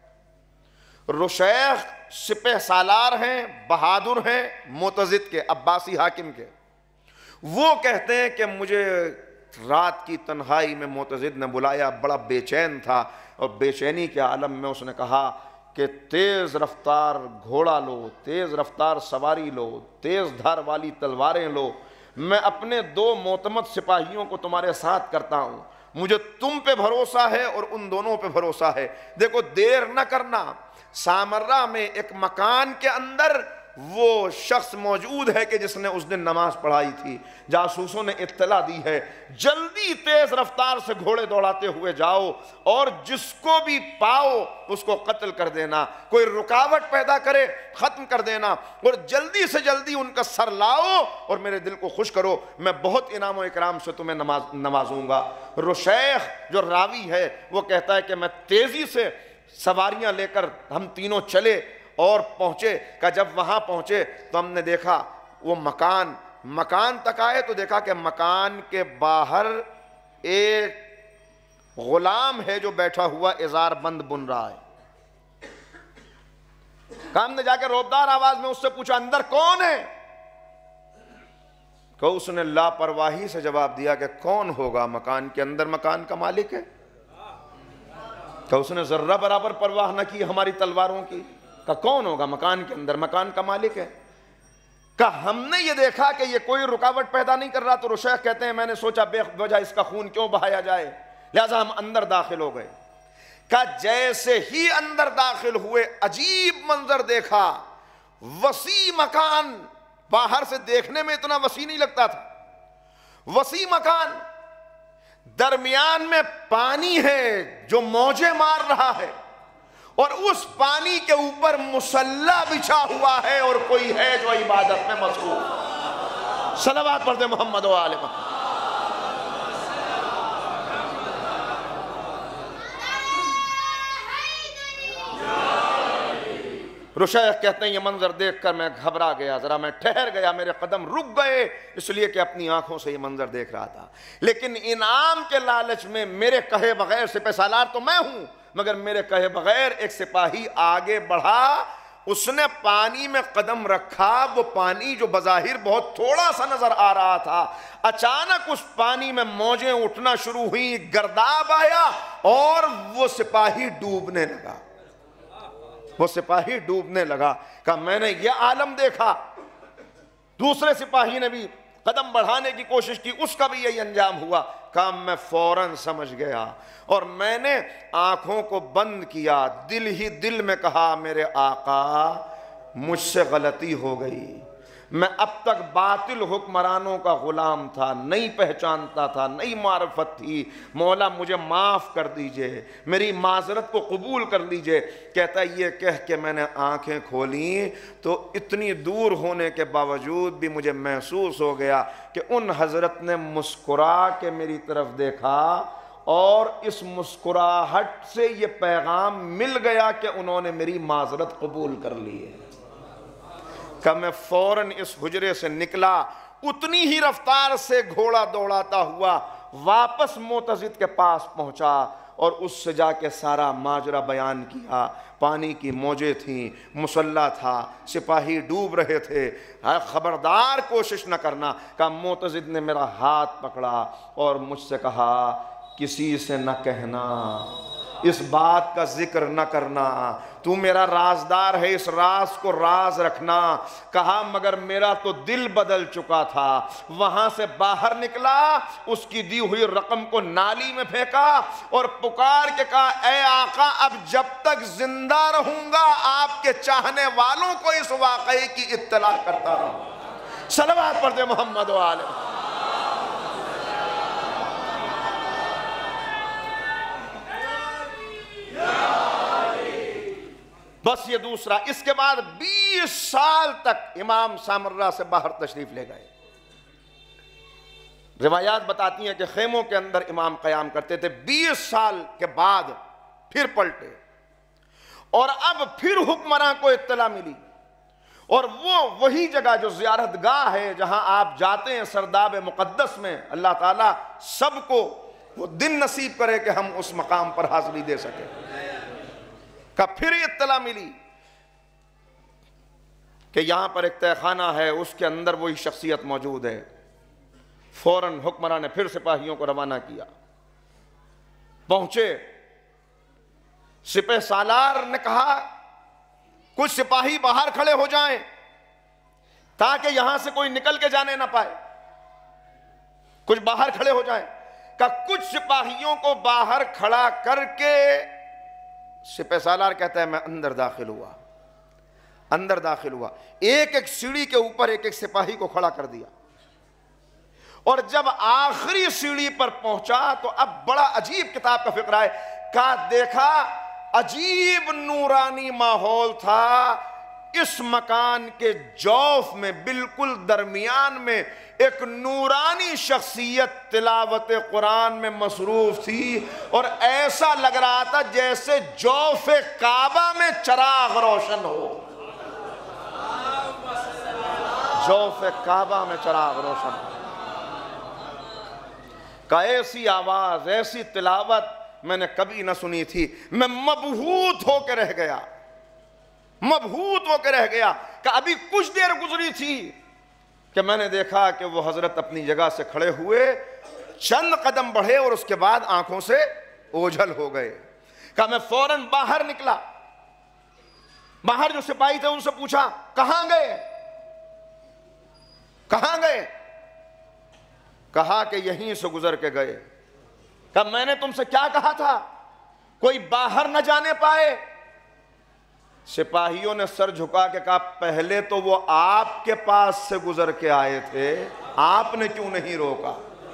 رشیخ سپہ سالار ہیں، بہادر ہیں معتضد کے، عباسی حاکم کے. وہ کہتے ہیں کہ مجھے رات کی تنہائی میں معتضد نے بلایا، بڑا بے چین تھا، اور بے چینی کے عالم میں اس نے کہا کہ تیز رفتار گھوڑا لو، تیز رفتار سواری لو، تیز دھار والی تلواریں لو، میں اپنے 2 معتمد سپاہیوں کو تمہارے ساتھ کرتا ہوں، مجھے تم پہ بھروسہ ہے اور ان دونوں پہ بھروسہ ہے. دیکھو دیر نہ کرنا، سامرہ میں ایک مکان کے اندر وہ شخص موجود ہے کہ جس نے اس دن نماز پڑھائی تھی. جاسوسوں نے اطلاع دی ہے، جلدی تیز رفتار سے گھوڑے دوڑاتے ہوئے جاؤ اور جس کو بھی پاؤ اس کو قتل کر دینا، کوئی رکاوٹ پیدا کرے ختم کر دینا، اور جلدی سے جلدی ان کا سر لاؤ اور میرے دل کو خوش کرو، میں بہت انعام و اکرام سے تمہیں نوازوں گا. رشیخ جو راوی ہے وہ کہتا ہے کہ میں تیزی سے سواریاں لے کر ہم تینوں چلے اور پہنچے. کہ جب وہاں پہنچے تو ہم نے دیکھا وہ مکان تک آئے تو دیکھا کہ مکان کے باہر ایک غلام ہے جو بیٹھا ہوا ازار بند بن رہا ہے. ہم نے جا کے روبدار آواز میں اس سے پوچھا اندر کون ہے؟ کہ اس نے لاپرواہی سے جواب دیا کہ کون ہوگا مکان کے اندر، مکان کا مالک ہے. کہ اس نے ذرہ برابر پرواہ نہ کی ہماری تلواروں کی. کہ کون ہوگا مکان کے اندر، مکان کا مالک ہے. کہ ہم نے یہ دیکھا کہ یہ کوئی رکاوٹ پیدا نہیں کر رہا تو رشیخ کہتے ہیں میں نے سوچا بے وجہ اس کا خون کیوں بہایا جائے، لہذا ہم اندر داخل ہو گئے. کہ جیسے ہی اندر داخل ہوئے عجیب منظر دیکھا، وسیع مکان، باہر سے دیکھنے میں اتنا وسیع نہیں لگتا تھا، وسیع مکان، درمیان میں پانی ہے جو موجیں مار رہا ہے، اور اس پانی کے اوپر مصلی بچھا ہوا ہے اور کوئی ہے جو عبادت میں مصروف. صلوات پڑھتے محمد و آل محمد. رشیق کہتے ہیں یہ منظر دیکھ کر میں گھبرا گیا، ذرا میں ٹھہر گیا، میرے قدم رک گئے، اس لیے کہ اپنی آنکھوں سے یہ منظر دیکھ رہا تھا۔ لیکن انعام کے لالچ میں میرے کہے بغیر، سپہ سالار تو میں ہوں مگر میرے کہے بغیر ایک سپاہی آگے بڑھا، اس نے پانی میں قدم رکھا، وہ پانی جو بظاہر بہت تھوڑا سا نظر آ رہا تھا، اچانک اس پانی میں موجیں اٹھنا شروع ہوئیں، گرداب آیا اور وہ سپاہی ڈوبنے لگا، وہ سپاہی ڈوبنے لگا۔ کہا میں نے یہ عالم دیکھا۔ دوسرے سپاہی نے بھی قدم بڑھانے کی کوشش کی، اس کا بھی یہی انجام ہوا۔ کہا میں فوراً سمجھ گیا اور میں نے آنکھوں کو بند کیا، دل ہی دل میں کہا میرے آقا مجھ سے غلطی ہو گئی، میں اب تک باطل حکمرانوں کا غلام تھا، نہیں پہچانتا تھا، نہیں معرفت تھی، مولا مجھے معاف کر دیجئے، میری معذرت کو قبول کر لیجئے۔ کہتا ہے یہ کہہ کے میں نے آنکھیں کھولیں تو اتنی دور ہونے کے باوجود بھی مجھے محسوس ہو گیا کہ ان حضرت نے مسکرا کے میری طرف دیکھا اور اس مسکراہٹ سے یہ پیغام مل گیا کہ انہوں نے میری معذرت قبول کر لی ہے۔ کہ میں فوراً اس حجرے سے نکلا، اتنی ہی رفتار سے گھوڑا دوڑاتا ہوا واپس معتضد کے پاس پہنچا اور اس سے جا کے سارا ماجرا بیان کیا۔ پانی کی موجیں تھیں، مسلح تھا، سپاہی ڈوب رہے تھے، خبردار کوشش نہ کرنا۔ کہ معتضد نے میرا ہاتھ پکڑا اور مجھ سے کہا کسی سے نہ کہنا، اس بات کا ذکر نہ کرنا، تو میرا رازدار ہے، اس راز کو راز رکھنا۔ کہا مگر میرا تو دل بدل چکا تھا۔ وہاں سے باہر نکلا، اس کی دی ہوئی رقم کو نالی میں پھینکا اور پکار کے کہا اے آقا اب جب تک زندہ رہوں گا آپ کے چاہنے والوں کو اس واقعے کی اطلاع کرتا رہوں۔ صلوات پڑھتے محمد و آلہ۔ بس یہ دوسرا۔ اس کے بعد 20 سال تک امام سامرہ سے باہر تشریف لے گئے۔ روایات بتاتی ہیں کہ خیموں کے اندر امام قیام کرتے تھے۔ 20 سال کے بعد پھر پلٹے اور اب پھر حکمراں کو اطلاع ملی، اور وہی جگہ جو زیارت گاہ ہے جہاں آپ جاتے ہیں سرداب مقدس میں، اللہ تعالیٰ سب کو وہ دن نصیب کرے کہ ہم اس مقام پر حاضری دے سکیں۔ کہ پھر اطلاع ملی کہ یہاں پر ایک تہہ خانہ ہے، اس کے اندر وہی شخصیت موجود ہے۔ فوراً حکمراں نے پھر سپاہیوں کو روانہ کیا، پہنچے۔ سپہ سالار نے کہا کچھ سپاہی باہر کھڑے ہو جائیں تاکہ یہاں سے کوئی نکل کے جانے نہ پائے، کچھ باہر کھڑے ہو جائیں۔ کہ کچھ سپاہیوں کو باہر کھڑا کر کے سپہ سالار کہتا ہے میں اندر داخل ہوا، اندر داخل ہوا، ایک ایک سیڑھی کے اوپر ایک ایک سپاہی کو کھڑا کر دیا، اور جب آخری سیڑھی پر پہنچا تو اب بڑا عجیب کتاب کا فقرہ ہے۔ کہا دیکھا عجیب نورانی ماحول تھا، اس مکان کے جوف میں بالکل درمیان میں ایک نورانی شخصیت تلاوت قرآن میں مصروف تھی، اور ایسا لگ رہا تھا جیسے جوف کعبہ میں چراغ روشن ہو، جوف کعبہ میں چراغ روشن ہو۔ کہ ایسی آواز، ایسی تلاوت میں نے کبھی نہ سنی تھی۔ میں مبہوت ہو کے رہ گیا، مبہوت ہو کے رہ گیا۔ کہ ابھی کچھ دیر گزری تھی کہ میں نے دیکھا کہ وہ حضرت اپنی جگہ سے کھڑے ہوئے، چند قدم بڑھے اور اس کے بعد آنکھوں سے اوجھل ہو گئے۔ کہ میں فوراً باہر نکلا، باہر جو سپاہی تھے ان سے پوچھا کہاں گئے، کہاں گئے؟ کہا کہ یہیں سے گزر کے گئے۔ کہ میں نے تم سے کیا کہا تھا کوئی باہر نہ جانے پائے؟ سپاہیوں نے سر جھکا کے کہا پہلے تو وہ آپ کے پاس سے گزر کے آئے تھے، آپ نے کیوں نہیں روکا؟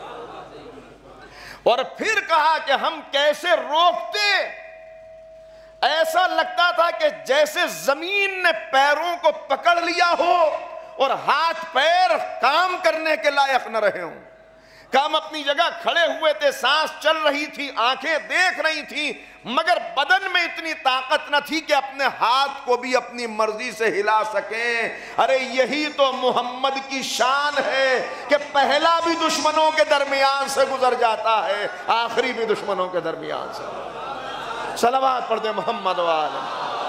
اور پھر کہا کہ ہم کیسے روکتے؟ ایسا لگتا تھا کہ جیسے زمین نے پیروں کو پکڑ لیا ہو اور ہاتھ پیر کام کرنے کے لائق نہ رہے ہوں۔ کام اپنی جگہ کھڑے ہوئے تھے، سانس چل رہی تھی، آنکھیں دیکھ رہی تھی، مگر بدن میں اتنی طاقت نہ تھی کہ اپنے ہاتھ کو بھی اپنی مرضی سے ہلا سکیں۔ ارے یہی تو محمد کی شان ہے کہ پہلا بھی دشمنوں کے درمیان سے گزر جاتا ہے، آخری بھی دشمنوں کے درمیان سے۔ صلوات پڑھ دیں محمد والے۔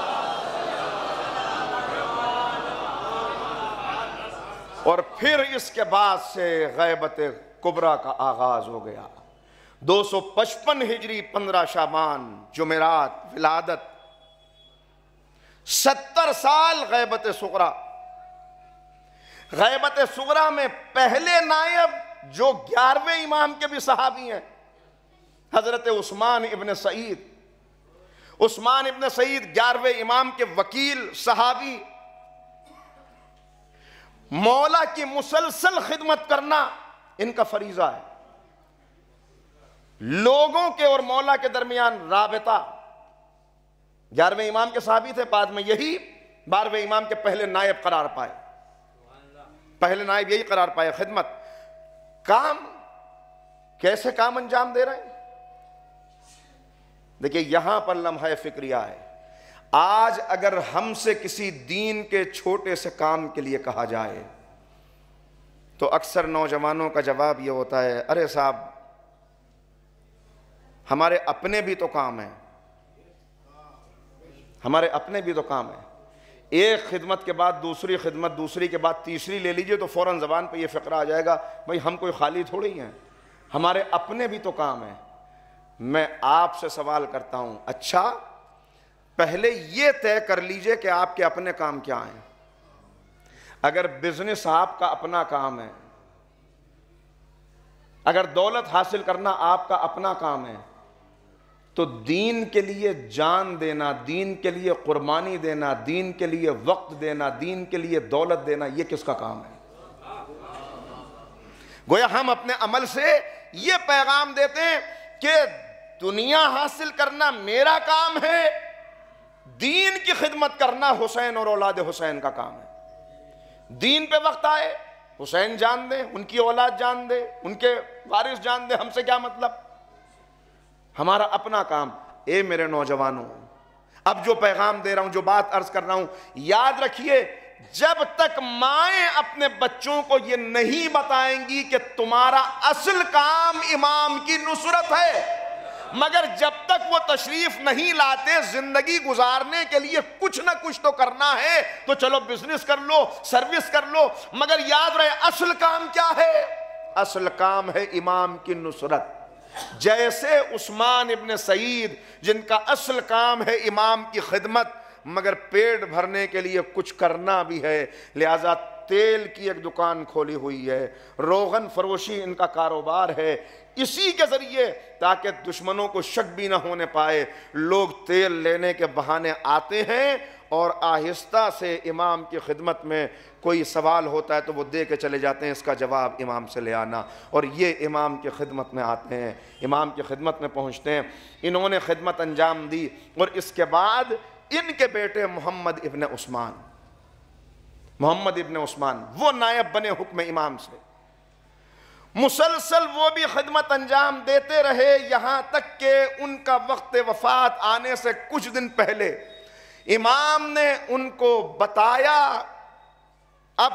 اور پھر اس کے بعد سے غیبت کبریٰ کا آغاز ہو گیا۔ 255 ہجری 15 شعبان جمعرات ولادت، 70 سال غیبت صغریٰ۔ غیبت صغریٰ میں پہلے نائب جو 11ویں امام کے بھی صحابی ہیں، حضرت عثمان ابن سعید۔ عثمان ابن سعید 11ویں امام کے وکیل صحابی۔ مولا کی مسلسل خدمت کرنا ان کا فریضہ ہے۔ لوگوں کے اور مولا کے درمیان رابطہ۔ 11ویں امام کے صحابی تھے، بعد میں یہی 12ویں امام کے پہلے نائب قرار پائے۔ پہلے نائب یہی قرار پائے، خدمت۔ کام کیسے کام انجام دے رہے ہیں؟ دیکھیں یہاں پر لمحہ فکریہ ہے۔ آج اگر ہم سے کسی دین کے چھوٹے سے کام کے لیے کہا جائے تو اکثر نوجوانوں کا جواب یہ ہوتا ہے، ارے صاحب ہمارے اپنے بھی تو کام ہیں، ہمارے اپنے بھی تو کام ہیں۔ ایک خدمت کے بعد دوسری خدمت، دوسری کے بعد تیسری لے لیجئے تو فوراً زبان پہ یہ فقرہ آ جائے گا، بھئی ہم کوئی خالی تھوڑی ہیں، ہمارے اپنے بھی تو کام ہیں۔ میں آپ سے سوال کرتا ہوں، اچھا پہلے یہ طے کر لیجئے کہ آپ کے اپنے کام کیا ہیں۔ اگر بزنس آپ کا اپنا کام ہے، اگر دولت حاصل کرنا آپ کا اپنا کام ہے، تو دین کے لیے جان دینا، دین کے لیے قربانی دینا، دین کے لیے وقت دینا، دین کے لیے دولت دینا، یہ کس کا کام ہے؟ گویا ہم اپنے عمل سے یہ پیغام دیتے ہیں کہ دنیا حاصل کرنا میرا کام ہے، دین کی خدمت کرنا حسین اور اولاد حسین کا کام ہے۔ دین پہ وقت آئے حسین جان دیں، ان کی اولاد جان دے، ان کے وارث جان دے، ہم سے کیا مطلب؟ ہمارا اپنا کام۔ اے میرے نوجوانوں، اب جو پیغام دے رہا ہوں، جو بات عرض کر رہا ہوں، یاد رکھیے، جب تک مائیں اپنے بچوں کو یہ نہیں بتائیں گی کہ تمہارا اصل کام امام کی نصرت ہے، مگر جب تک وہ تشریف نہیں لاتے زندگی گزارنے کے لیے کچھ نہ کچھ تو کرنا ہے، تو چلو بزنس کر لو، سروس کر لو، مگر یاد رہے اصل کام کیا ہے؟ اصل کام ہے امام کی نصرت۔ جیسے عثمان ابن سعید جن کا اصل کام ہے امام کی خدمت، مگر پیٹ بھرنے کے لیے کچھ کرنا بھی ہے، لہذا تیل کی ایک دکان کھولی ہوئی ہے، روغن فروشی ان کا کاروبار ہے، اسی کے ذریعے تاکہ دشمنوں کو شک بھی نہ ہونے پائے، لوگ تیل لینے کے بہانے آتے ہیں اور آہستہ سے امام کی خدمت میں کوئی سوال ہوتا ہے تو وہ دے کے چلے جاتے ہیں، اس کا جواب امام سے لے آنا، اور یہ امام کی خدمت میں آتے ہیں، امام کی خدمت میں پہنچتے ہیں۔ انہوں نے خدمت انجام دی، اور اس کے بعد ان کے بیٹے محمد ابن عثمان، محمد ابن عثمان وہ نائب بنے حکم امام سے، مسلسل وہ بھی خدمت انجام دیتے رہے، یہاں تک کہ ان کا وقت وفات آنے سے کچھ دن پہلے امام نے ان کو بتایا، اب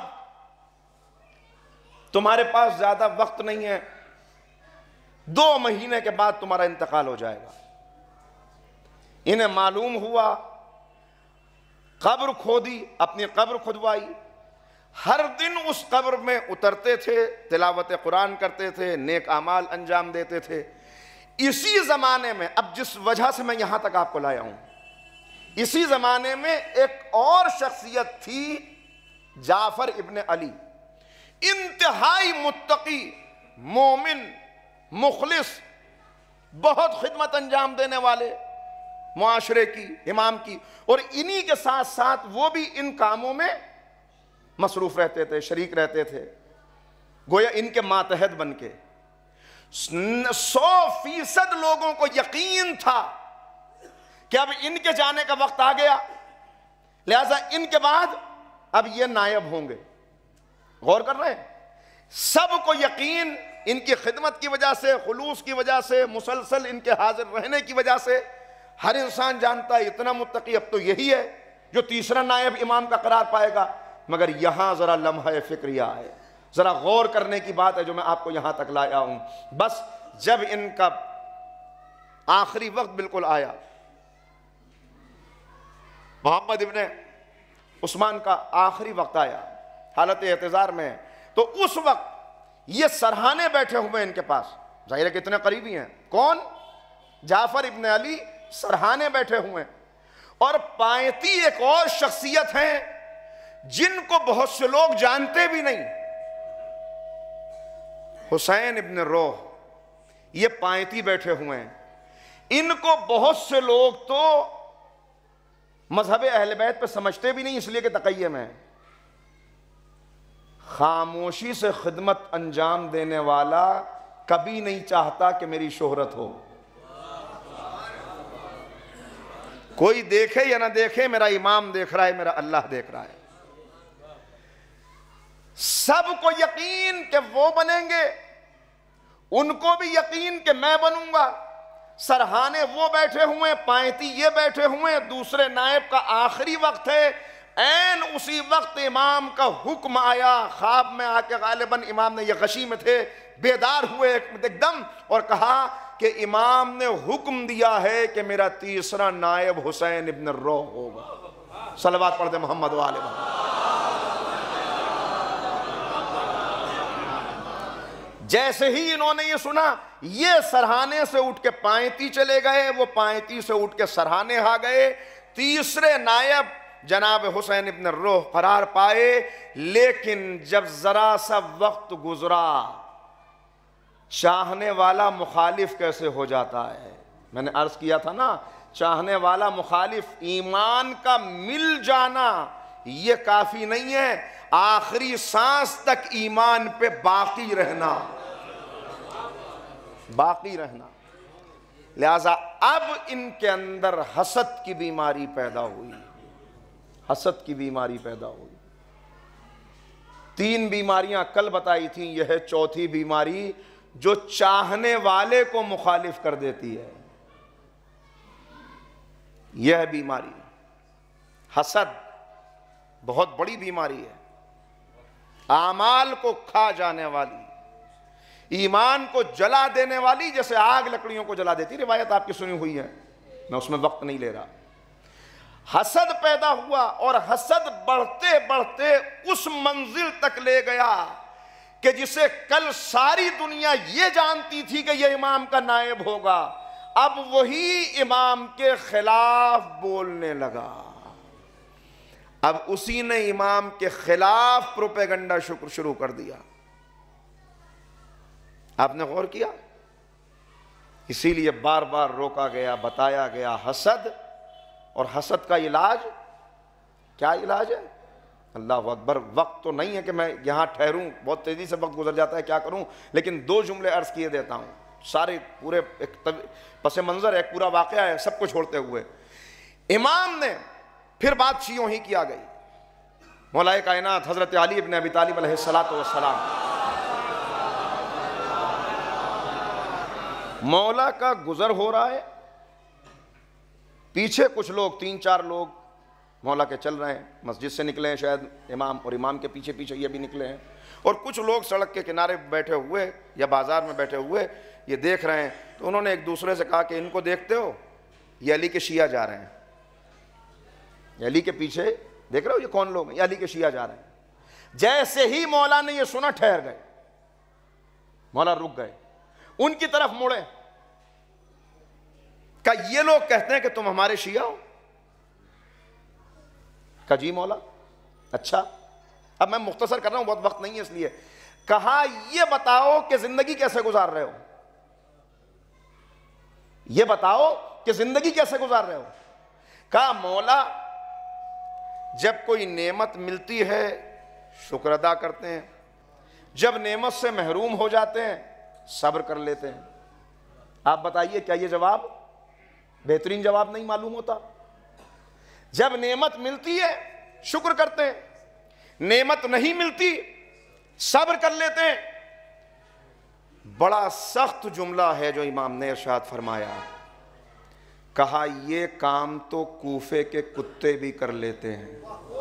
تمہارے پاس زیادہ وقت نہیں ہے، 2 مہینے کے بعد تمہارا انتقال ہو جائے گا۔ انہیں معلوم ہوا، قبر کھودی، اپنی قبر کھدوائی، ہر دن اس قبر میں اترتے تھے، تلاوت قرآن کرتے تھے، نیک اعمال انجام دیتے تھے۔ اسی زمانے میں، اب جس وجہ سے میں یہاں تک آپ کو لایا ہوں، اسی زمانے میں ایک اور شخصیت تھی، جعفر ابن علی، انتہائی متقی، مومن، مخلص، بہت خدمت انجام دینے والے معاشرے کی، امام کی، اور انہی کے ساتھ ساتھ وہ بھی ان کاموں میں مصروف رہتے تھے، شریک رہتے تھے، گویا ان کے ماتحت بن کے 100% لوگوں کو یقین تھا کہ اب ان کے جانے کا وقت آ گیا، لہذا ان کے بعد اب یہ نائب ہوں گے۔ غور کر رہے ہیں؟ سب کو یقین ان کی خدمت کی وجہ سے، خلوص کی وجہ سے، مسلسل ان کے حاضر رہنے کی وجہ سے ہر انسان جانتا ہے اتنا متقی اب تو یہی ہے جو تیسرا نائب امام کا قرار پائے گا. مگر یہاں ذرا لمحہ فکریہ ہے، ذرا غور کرنے کی بات ہے جو میں آپ کو یہاں تک لایا ہوں. بس جب ان کا آخری وقت بالکل آیا، محمد ابن عثمان کا آخری وقت آیا، حالت اعتذار میں، تو اس وقت یہ سرہانے بیٹھے ہوئے ان کے پاس، ظاہر ہے کہ اتنے قریبی ہیں. کون؟ جعفر ابن علی سرہانے بیٹھے ہوئے ہیں. اور پائنتی ایک اور شخصیت ہیں جن کو بہت سے لوگ جانتے بھی نہیں، حسین ابن روح. یہ پائنتی بیٹھے ہوئے ہیں، ان کو بہت سے لوگ تو مذہب اہل بیت پہ سمجھتے بھی نہیں، اس لیے کہ تقیہ میں خاموشی سے خدمت انجام دینے والا کبھی نہیں چاہتا کہ میری شہرت ہو. کوئی دیکھے یا نہ دیکھے، میرا امام دیکھ رہا ہے، میرا اللہ دیکھ رہا ہے. سب کو یقین کہ وہ بنیں گے، ان کو بھی یقین کہ میں بنوں گا. سرہانے وہ بیٹھے ہوئے، پائنتی یہ بیٹھے ہوئے، دوسرے نائب کا آخری وقت ہے. عین اسی وقت امام کا حکم آیا، خواب میں آ کے غالباً امام نے، یہ غشی میں تھے، بیدار ہوئے ایک دم اور کہا کہ امام نے حکم دیا ہے کہ میرا تیسرا نائب حسین ابن روح ہوگا. صلوات پڑھ دے محمد و آل محمد. جیسے ہی انہوں نے یہ سنا، یہ سرہانے سے اٹھ کے پائنتی چلے گئے، وہ پائنتی سے اٹھ کے سرہانے آ گئے. تیسرے نائب جناب حسین ابن روح قرار پائے. لیکن جب ذرا سا وقت گزرا، چاہنے والا مخالف کیسے ہو جاتا ہے. میں نے عرض کیا تھا نا، چاہنے والا مخالف، ایمان کا مل جانا یہ کافی نہیں ہے، آخری سانس تک ایمان پہ باقی رہنا، باقی رہنا. لہذا اب ان کے اندر حسد کی بیماری پیدا ہوئی، حسد کی بیماری پیدا ہوئی. 3 بیماریاں کل بتائی تھیں، یہ ہے چوتھی بیماری جو چاہنے والے کو مخالف کر دیتی ہے. یہ ہے بیماری حسد، بہت بڑی بیماری ہے، اعمال کو کھا جانے والی، ایمان کو جلا دینے والی، جیسے آگ لکڑیوں کو جلا دیتی. روایت آپ کی سنی ہوئی ہے، میں اس میں وقت نہیں لے رہا. حسد پیدا ہوا اور حسد بڑھتے بڑھتے اس منزل تک لے گیا کہ جسے کل ساری دنیا یہ جانتی تھی کہ یہ امام کا نائب ہوگا، اب وہی امام کے خلاف بولنے لگا. اب اسی نے امام کے خلاف پروپیگنڈا شروع کر دیا. آپ نے غور کیا؟ اسی لیے بار بار روکا گیا، بتایا گیا حسد. اور حسد کا علاج کیا علاج ہے؟ اللہ اکبر. وقت تو نہیں ہے کہ میں یہاں ٹھہروں، بہت تیزی سے وقت گزر جاتا ہے، کیا کروں. لیکن 2 جملے عرض کیے دیتا ہوں، سارے پورے ایک پس منظر ہے، ایک پورا واقعہ ہے، سب کو چھوڑتے ہوئے. امام نے پھر بات شیعوں ہی کی آ گئی. مولا کائنات حضرت علی ابن ابی طالب علیہ السلام، مولا کا گزر ہو رہا ہے، پیچھے کچھ لوگ 3-4 لوگ مولا کے چل رہے ہیں، مسجد سے نکلے ہیں شاید امام، اور امام کے پیچھے پیچھے یہ بھی نکلے ہیں. اور کچھ لوگ سڑک کے کنارے بیٹھے ہوئے یا بازار میں بیٹھے ہوئے یہ دیکھ رہے ہیں. تو انہوں نے ایک دوسرے سے کہا کہ ان کو دیکھتے ہو، یہ علی کے شیعہ جا رہے ہیں. یہ علی کے پیچھے دیکھ رہے ہو یہ کون لوگ ہیں؟ یہ علی کے شیعہ جا رہے ہیں. جیسے ہی مولا نے یہ سنا، ٹھہر گئے، مولا رک گئے، ان کی طرف مڑے. کہا یہ لوگ کہتے ہیں کہ تم ہمارے شیعہ ہو؟ کہا جی مولا. اچھا، اب میں مختصر کر رہا ہوں، بہت وقت نہیں ہے اس لیے. کہا یہ بتاؤ کہ زندگی کیسے گزار رہے ہو، یہ بتاؤ کہ زندگی کیسے گزار رہے ہو. کہا مولا جب کوئی نعمت ملتی ہے شکر ادا کرتے ہیں، جب نعمت سے محروم ہو جاتے ہیں صبر کر لیتے ہیں. آپ بتائیے کیا یہ جواب بہترین جواب نہیں معلوم ہوتا؟ جب نعمت ملتی ہے شکر کرتے ہیں، نعمت نہیں ملتی صبر کر لیتے ہیں. بڑا سخت جملہ ہے جو امام نے ارشاد فرمایا، کہا یہ کام تو کوفے کے کتے بھی کر لیتے ہیں،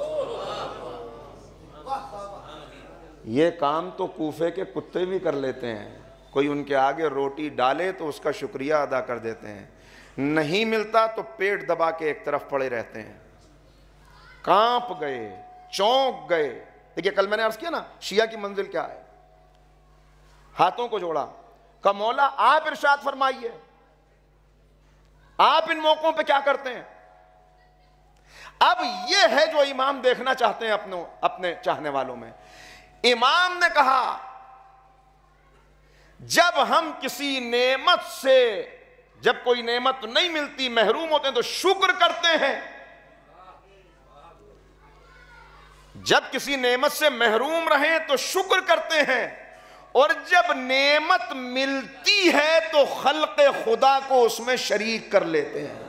یہ کام تو کوفے کے کتے بھی کر لیتے ہیں، کوئی ان کے آگے روٹی ڈالے تو اس کا شکریہ ادا کر دیتے ہیں، نہیں ملتا تو پیٹ دبا کے ایک طرف پڑے رہتے ہیں۔ کانپ گئے، چونک گئے۔ دیکھیں کل میں نے عرض کیا نا شیعہ کی منزل کیا ہے، ہاتھوں کو جوڑا، کہا مولا آپ ارشاد فرمائیے، آپ ان موقعوں پہ کیا کرتے ہیں؟ اب یہ ہے جو امام دیکھنا چاہتے ہیں اپنے چاہنے والوں میں۔ امام نے کہا جب ہم کسی نعمت سے، جب کوئی نعمت نہیں ملتی، محروم ہوتے ہیں تو شکر کرتے ہیں، جب کسی نعمت سے محروم رہیں تو شکر کرتے ہیں، اور جب نعمت ملتی ہے تو خلق خدا کو اس میں شریک کر لیتے ہیں۔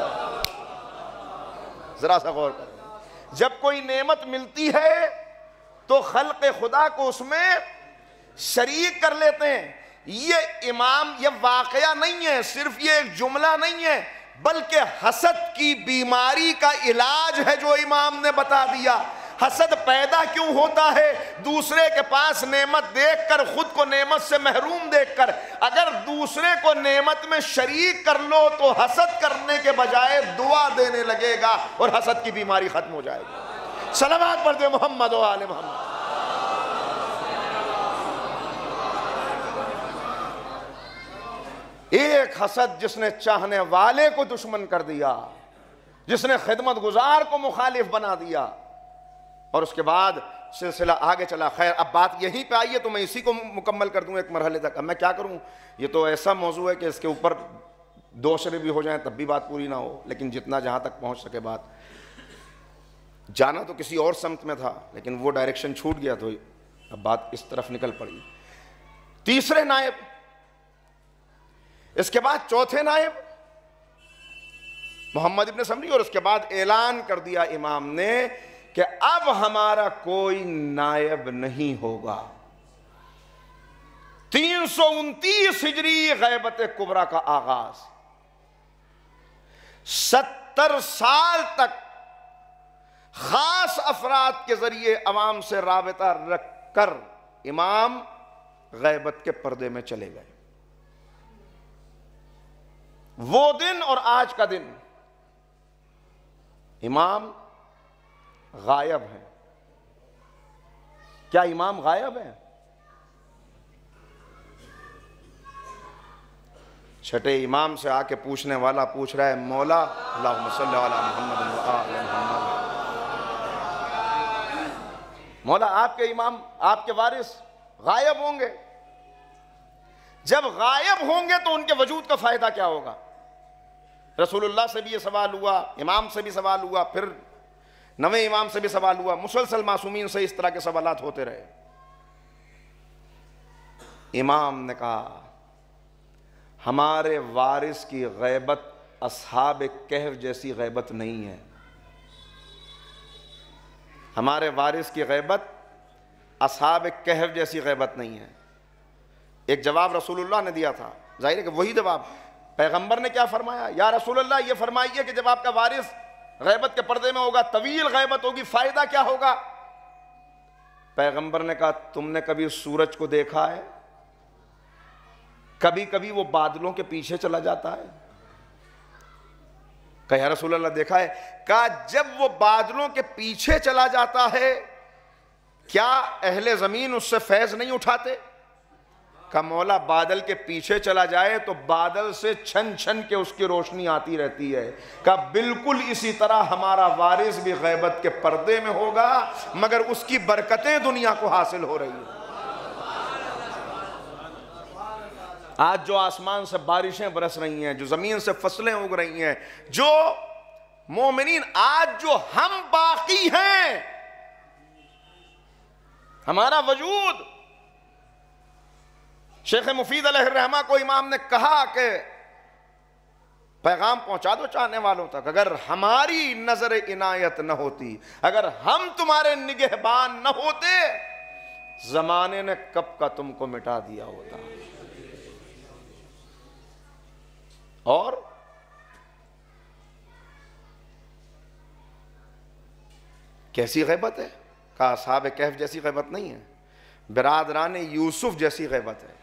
ذرا سا غور کریں، جب کوئی نعمت ملتی ہے تو خلق خدا کو اس میں شریک کر لیتے ہیں۔ یہ امام، یہ واقعہ نہیں ہے، صرف یہ ایک جملہ نہیں ہے، بلکہ حسد کی بیماری کا علاج ہے جو امام نے بتا دیا۔ حسد پیدا کیوں ہوتا ہے؟ دوسرے کے پاس نعمت دیکھ کر، خود کو نعمت سے محروم دیکھ کر۔ اگر دوسرے کو نعمت میں شریک کر لو تو حسد کرنے کے بجائے دعا دینے لگے گا اور حسد کی بیماری ختم ہو جائے گی۔ صلوات پڑھ دے محمد و آل محمد۔ ایک حسد جس نے چاہنے والے کو دشمن کر دیا، جس نے خدمت گزار کو مخالف بنا دیا، اور اس کے بعد سلسلہ آگے چلا۔ خیر اب بات یہیں پہ آئی ہے تو میں اسی کو مکمل کر دوں ایک مرحلے تک۔ اب میں کیا کروں، یہ تو ایسا موضوع ہے کہ اس کے اوپر دو شرح بھی ہو جائیں تب بھی بات پوری نہ ہو، لیکن جتنا جہاں تک پہنچ سکے بات۔ جانا تو کسی اور سمت میں تھا لیکن وہ ڈائریکشن چھوٹ گیا تو اب بات اس طرف نکل پڑی۔ تیسرے نائب، اس کے بعد چوتھے نائب محمد ابن سمری، اور اس کے بعد اعلان کر دیا امام نے کہ اب ہمارا کوئی نائب نہیں ہوگا۔ 329 ہجری غیبت کبریٰ کا آغاز، 70 سال تک خاص افراد کے ذریعے عوام سے رابطہ رکھ کر امام غیبت کے پردے میں چلے گئے۔ وہ دن اور آج کا دن امام غائب ہے۔ کیا امام غائب ہے؟ چھٹے امام سے آ کے پوچھنے والا پوچھ رہا ہے مولا اللہم صلی علی محمد و آل محمد، مولا آپ کے امام، آپ کے وارث غائب ہوں گے، جب غائب ہوں گے تو ان کے وجود کا فائدہ کیا ہوگا؟ رسول اللہ سے بھی یہ سوال ہوا، امام سے بھی سوال ہوا، پھر نویں امام سے بھی سوال ہوا، مسلسل معصومین سے اس طرح کے سوالات ہوتے رہے۔ امام نے کہا ہمارے وارث کی غیبت اصحاب کہف جیسی غیبت نہیں ہے، ہمارے وارث کی غیبت اصحاب کہف جیسی غیبت نہیں ہے۔ ایک جواب رسول اللہ نے دیا تھا، ظاہر ہے کہ وہی جواب پیغمبر نے کیا فرمایا؟ یا رسول اللہ یہ فرمائیے کہ جب آپ کا وارث غیبت کے پردے میں ہوگا، طویل غیبت ہوگی، فائدہ کیا ہوگا؟ پیغمبر نے کہا تم نے کبھی سورج کو دیکھا ہے؟ کبھی کبھی وہ بادلوں کے پیچھے چلا جاتا ہے۔ کہا یا رسول اللہ دیکھا ہے؟ کہا جب وہ بادلوں کے پیچھے چلا جاتا ہے کیا اہل زمین اس سے فیض نہیں اٹھاتے؟ کہا مولا بادل کے پیچھے چلا جائے تو بادل سے چھن چھن کے اس کی روشنی آتی رہتی ہے۔ کہا بالکل اسی طرح ہمارا وارث بھی غیبت کے پردے میں ہوگا مگر اس کی برکتیں دنیا کو حاصل ہو رہی ہیں۔ آج جو آسمان سے بارشیں برس رہی ہیں، جو زمین سے فصلیں اگ رہی ہیں، جو مومنین، آج جو ہم باقی ہیں، ہمارا وجود، شیخ مفید علیہ الرحمہ کو امام نے کہا کہ پیغام پہنچا دو چاہنے والوں تک، اگر ہماری نظر عنایت نہ ہوتی، اگر ہم تمہارے نگہبان نہ ہوتے، زمانے نے کب کا تم کو مٹا دیا ہوتا۔ اور کیسی غیبت ہے؟ کہا اصحاب کہف جیسی غیبت نہیں ہے، برادران یوسف جیسی غیبت ہے۔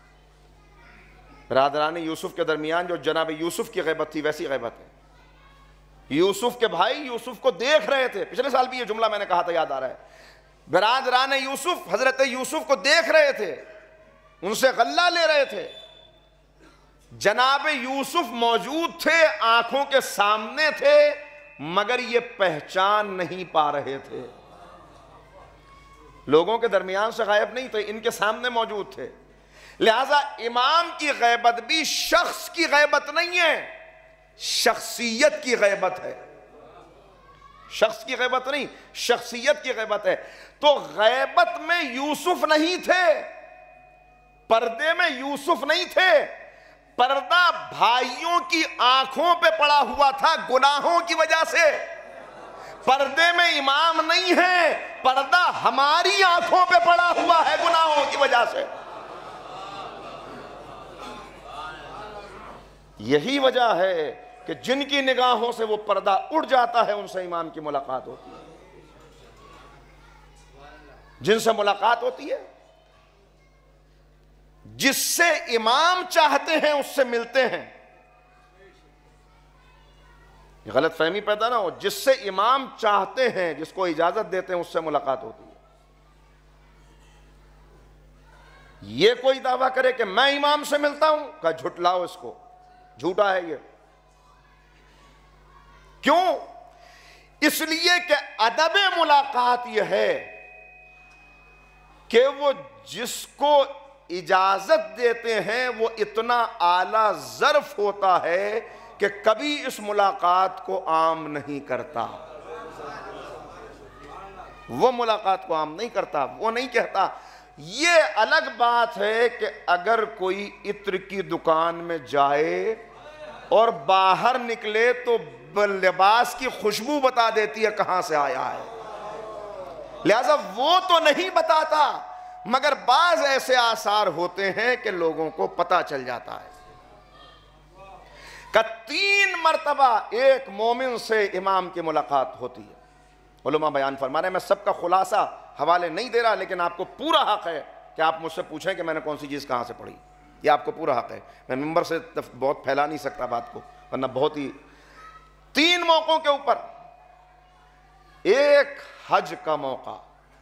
برادران یوسف کے درمیان جو جناب یوسف کی غیبت تھی ویسی غیبت ہے۔ یوسف کے بھائی یوسف کو دیکھ رہے تھے، پچھلے سال بھی یہ جملہ میں نے کہا تھا، یاد آ رہا ہے، برادران یوسف حضرت یوسف کو دیکھ رہے تھے، ان سے غلہ لے رہے تھے، جناب یوسف موجود تھے، آنکھوں کے سامنے تھے، مگر یہ پہچان نہیں پا رہے تھے۔ لوگوں کے درمیان سے غائب نہیں تھے، ان کے سامنے موجود تھے۔ لہذا امام کی غیبت بھی شخص کی غیبت نہیں ہے، شخصیت کی غیبت ہے۔ شخص کی غیبت نہیں، شخصیت کی غیبت ہے۔ تو غیبت میں یوسف نہیں تھے، پردے میں یوسف نہیں تھے، پردہ بھائیوں کی آنکھوں پہ پڑا ہوا تھا گناہوں کی وجہ سے۔ پردے میں امام نہیں ہے، پردہ ہماری آنکھوں پہ پڑا ہوا ہے گناہوں کی وجہ سے۔ یہی وجہ ہے کہ جن کی نگاہوں سے وہ پردہ اڑ جاتا ہے ان سے امام کی ملاقات ہوتی ہے۔ جن سے ملاقات ہوتی ہے، جس سے امام چاہتے ہیں اس سے ملتے ہیں۔ غلط فہمی پیدا نہ ہو، جس سے امام چاہتے ہیں، جس کو اجازت دیتے ہیں اس سے ملاقات ہوتی ہے۔ یہ کوئی دعویٰ کرے کہ میں امام سے ملتا ہوں، کہا جھٹلاؤ اس کو، جھوٹا ہے یہ۔ کیوں؟ اس لیے کہ ادب ملاقات یہ ہے کہ وہ جس کو اجازت دیتے ہیں وہ اتنا اعلیٰ ظرف ہوتا ہے کہ کبھی اس ملاقات کو عام نہیں کرتا۔ وہ ملاقات کو عام نہیں کرتا، وہ نہیں کہتا۔ یہ الگ بات ہے کہ اگر کوئی عطر کی دکان میں جائے اور باہر نکلے تو لباس کی خوشبو بتا دیتی ہے کہاں سے آیا ہے، لہذا وہ تو نہیں بتاتا، مگر بعض ایسے آثار ہوتے ہیں کہ لوگوں کو پتہ چل جاتا ہے۔ کہ 3 مرتبہ ایک مومن سے امام کی ملاقات ہوتی ہے۔ علماء بیان فرما رہے ہیں، میں سب کا خلاصہ حوالے نہیں دے رہا، لیکن آپ کو پورا حق ہے کہ آپ مجھ سے پوچھیں کہ میں نے کون سی چیز کہاں سے پڑھی، یہ آپ کو پورا حق ہے۔ میں ممبر سے بہت پھیلا نہیں سکتا بات کو، ورنہ بہت ہی 3 موقعوں کے اوپر۔ ایک حج کا موقع،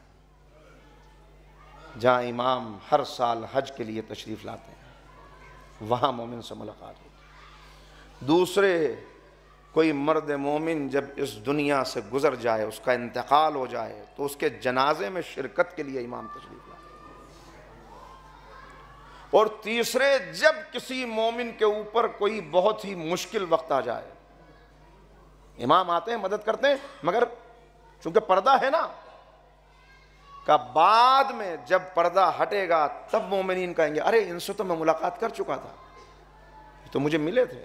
جہاں امام ہر سال حج کے لیے تشریف لاتے ہیں، وہاں مومن سے ملاقات ہوتی ہے۔ دوسرے، کوئی مرد مومن جب اس دنیا سے گزر جائے، اس کا انتقال ہو جائے، تو اس کے جنازے میں شرکت کے لیے امام تشریف لاتے ہیں۔ اور تیسرے، جب کسی مومن کے اوپر کوئی بہت ہی مشکل وقت آ جائے، امام آتے ہیں، مدد کرتے ہیں، مگر چونکہ پردہ ہے نا، کہ بعد میں جب پردہ ہٹے گا تب مومنین کہیں گے ارے ان سے تو میں ملاقات کر چکا تھا، تو مجھے ملے تھے۔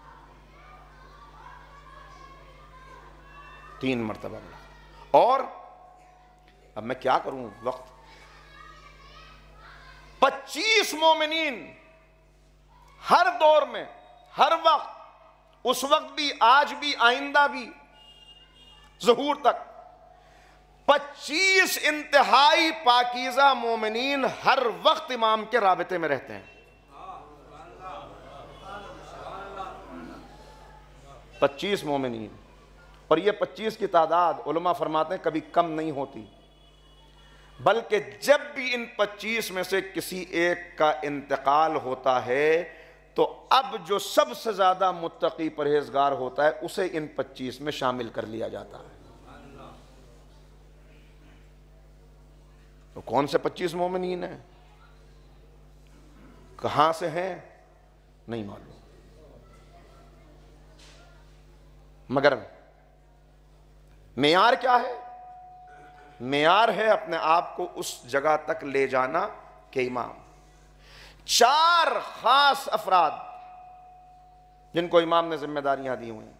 3 مرتبہ ملا۔ اور اب میں کیا کروں، وقت 25 مومنین ہر دور میں، ہر وقت، اس وقت بھی، آج بھی، آئندہ بھی، ظہور تک 25 انتہائی پاکیزہ مومنین ہر وقت امام کے رابطے میں رہتے ہیں۔ 25 مومنین، اور یہ 25 کی تعداد علماء فرماتے ہیں کبھی کم نہیں ہوتی، بلکہ جب بھی ان 25 میں سے کسی ایک کا انتقال ہوتا ہے تو اب جو سب سے زیادہ متقی پرہیزگار ہوتا ہے اسے ان 25 میں شامل کر لیا جاتا ہے۔ تو کون سے 25 مومنین ہیں، کہاں سے ہیں، نہیں معلوم، مگر معیار کیا ہے؟ معیار ہے اپنے آپ کو اس جگہ تک لے جانا کہ امام 4 خاص افراد جن کو امام نے ذمہ داریاں دی ہوئی ہیں،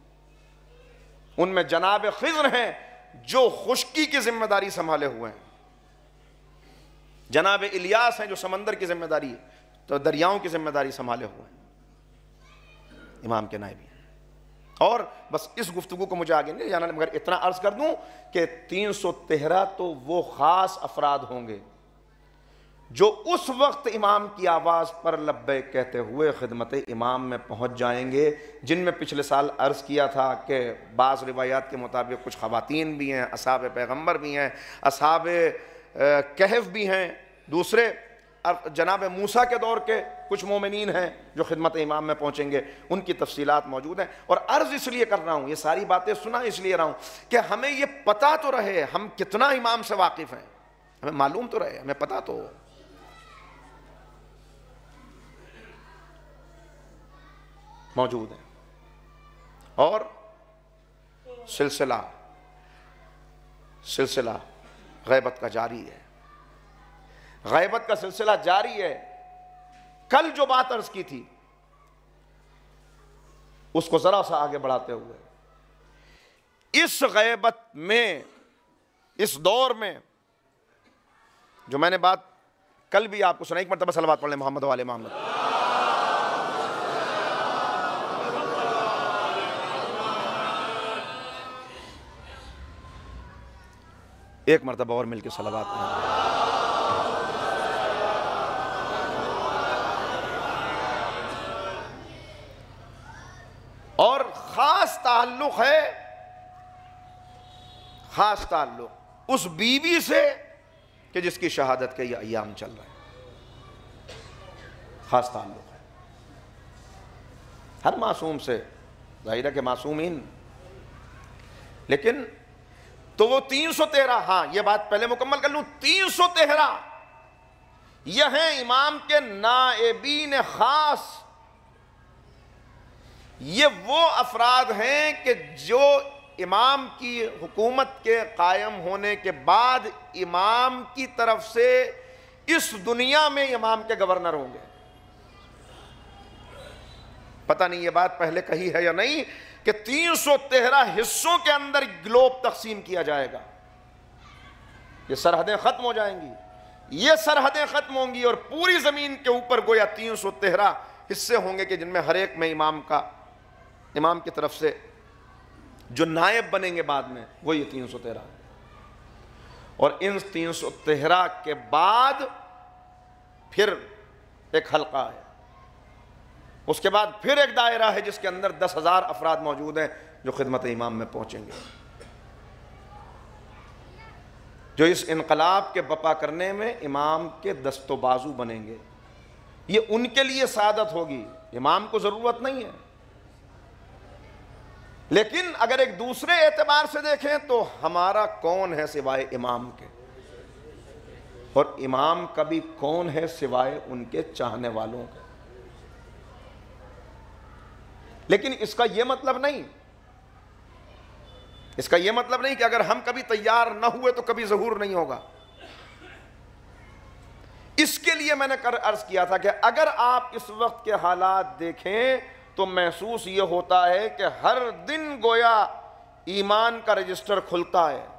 ان میں جناب خضر ہیں جو خشکی کی ذمہ داری سنبھالے ہوئے ہیں، جناب الیاس ہیں جو سمندر کی ذمہ داری، تو دریاؤں کی ذمہ داری سنبھالے ہوئے ہیں، امام کے نائبین. اور بس اس گفتگو کو مجھے آگے نہیں جانا، مگر اتنا عرض کر دوں کہ 313 تو وہ خاص افراد ہوں گے جو اس وقت امام کی آواز پر لبیک کہتے ہوئے خدمت امام میں پہنچ جائیں گے، جن میں پچھلے سال عرض کیا تھا کہ بعض روایات کے مطابق کچھ خواتین بھی ہیں، اصحاب پیغمبر بھی ہیں، اصحاب کہف بھی ہیں، دوسرے جناب موسیٰ کے دور کے کچھ مومنین ہیں جو خدمت امام میں پہنچیں گے. ان کی تفصیلات موجود ہیں. اور عرض اس لیے کر رہا ہوں، یہ ساری باتیں سنا اس لیے رہا ہوں کہ ہمیں یہ پتہ تو رہے ہم کتنا امام سے واقف ہیں، ہمیں معلوم تو رہے، ہمیں پتہ تو ہو. موجود ہیں. اور سلسلہ غیبت کا جاری ہے، غیبت کا سلسلہ جاری ہے. کل جو بات عرض کی تھی اس کو ذرا سا آگے بڑھاتے ہوئے، اس غیبت میں، اس دور میں جو میں نے بات کل بھی آپ کو سنا، ایک مرتبہ صلوات پڑھ لیں محمد و آل محمد. ایک مرتبہ اور مل کے صلوات پڑھیں. اور خاص تعلق ہے، خاص تعلق اس بیوی سے کہ جس کی شہادت کے یہ ایام چل رہے ہیں. خاص تعلق ہے ہر معصوم سے، ظاہر ہے کہ معصومین، لیکن تو وہ 313، ہاں یہ بات پہلے مکمل کر لوں، 313 یہ ہیں امام کے نائبین خاص. یہ وہ افراد ہیں کہ جو امام کی حکومت کے قائم ہونے کے بعد امام کی طرف سے اس دنیا میں امام کے گورنر ہوں گے. پتہ نہیں یہ بات پہلے کہی ہے یا نہیں کہ 313 حصوں کے اندر گلوب تقسیم کیا جائے گا. یہ سرحدیں ختم ہو جائیں گی، یہ سرحدیں ختم ہوں گی، اور پوری زمین کے اوپر گویا 313 حصے ہوں گے کہ جن میں ہر ایک میں امام کی طرف سے جو نائب بنیں گے بعد میں وہ یہ 313. اور ان 313 کے بعد پھر ایک حلقہ ہے، اس کے بعد پھر ایک دائرہ ہے جس کے اندر 10,000 افراد موجود ہیں جو خدمت امام میں پہنچیں گے، جو اس انقلاب کے بپا کرنے میں امام کے دست و بازو بنیں گے. یہ ان کے لیے سعادت ہوگی، امام کو ضرورت نہیں ہے. لیکن اگر ایک دوسرے اعتبار سے دیکھیں تو ہمارا کون ہے سوائے امام کے، اور امام کا بھی کون ہے سوائے ان کے چاہنے والوں کے. لیکن اس کا یہ مطلب نہیں کہ اگر ہم کبھی تیار نہ ہوئے تو کبھی ظہور نہیں ہوگا. اس کے لیے میں نے عرض کیا تھا کہ اگر آپ اس وقت کے حالات دیکھیں تو محسوس یہ ہوتا ہے کہ ہر دن گویا ایمان کا رجسٹر کھلتا ہے،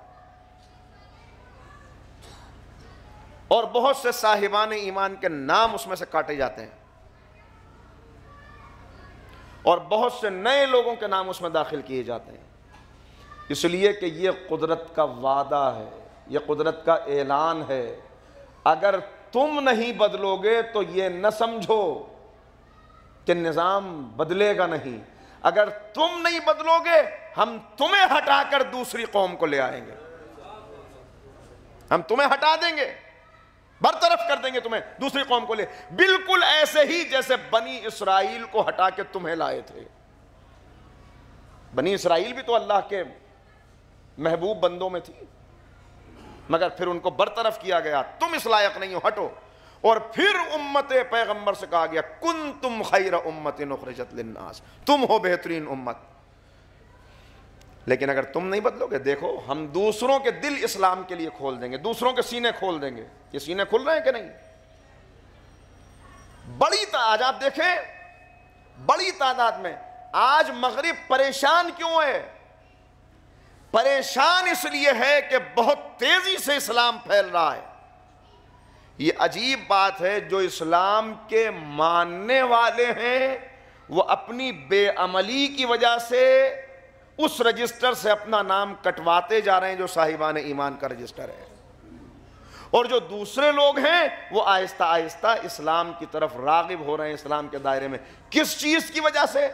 اور بہت سے صاحبان ایمان کے نام اس میں سے کاٹے جاتے ہیں، اور بہت سے نئے لوگوں کے نام اس میں داخل کیے جاتے ہیں. اس لیے کہ یہ قدرت کا وعدہ ہے، یہ قدرت کا اعلان ہے. اگر تم نہیں بدلو گے تو یہ نہ سمجھو کہ نظام بدلے گا نہیں. اگر تم نہیں بدلو گے ہم تمہیں ہٹا کر دوسری قوم کو لے آئیں گے، ہم تمہیں ہٹا دیں گے، برطرف کر دیں گے تمہیں دوسری قوم کو لے. بالکل ایسے ہی جیسے بنی اسرائیل کو ہٹا کے تمہیں لائے تھے. بنی اسرائیل بھی تو اللہ کے محبوب بندوں میں تھی، مگر پھر ان کو برطرف کیا گیا، تم اس لائق نہیں ہو، ہٹو. اور پھر امت پیغمبر سے کہا گیا کنتم خیر امت اخرجت للناس، تم ہو بہترین امت. لیکن اگر تم نہیں بدلو گے، دیکھو ہم دوسروں کے دل اسلام کے لیے کھول دیں گے، دوسروں کے سینے کھول دیں گے. یہ سینے کھل رہے ہیں کہ نہیں؟ آج آپ دیکھیں بڑی تعداد میں آج مغرب پریشان کیوں ہے؟ پریشان اس لیے ہے کہ بہت تیزی سے اسلام پھیل رہا ہے. یہ عجیب بات ہے، جو اسلام کے ماننے والے ہیں وہ اپنی بے عملی کی وجہ سے اس رجسٹر سے اپنا نام کٹواتے جا رہے ہیں جو صاحبان ایمان کا رجسٹر ہے، اور جو دوسرے لوگ ہیں وہ آہستہ آہستہ اسلام کی طرف راغب ہو رہے ہیں، اسلام کے دائرے میں۔ کس چیز کی وجہ سے؟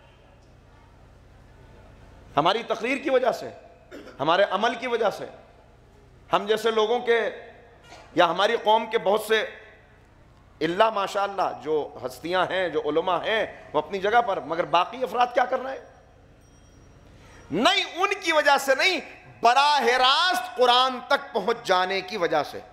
ہماری تقریر کی وجہ سے، ہمارے عمل کی وجہ سے۔ ہم جیسے لوگوں کے یا ہماری قوم کے بہت سے اللہ ماشاءاللہ جو ہستیاں ہیں، جو علماء ہیں، وہ اپنی جگہ پر، مگر باقی افراد کیا کر رہے ہیں؟ نہیں، ان کی وجہ سے نہیں، براہ راست قرآن تک پہنچ جانے کی وجہ سے۔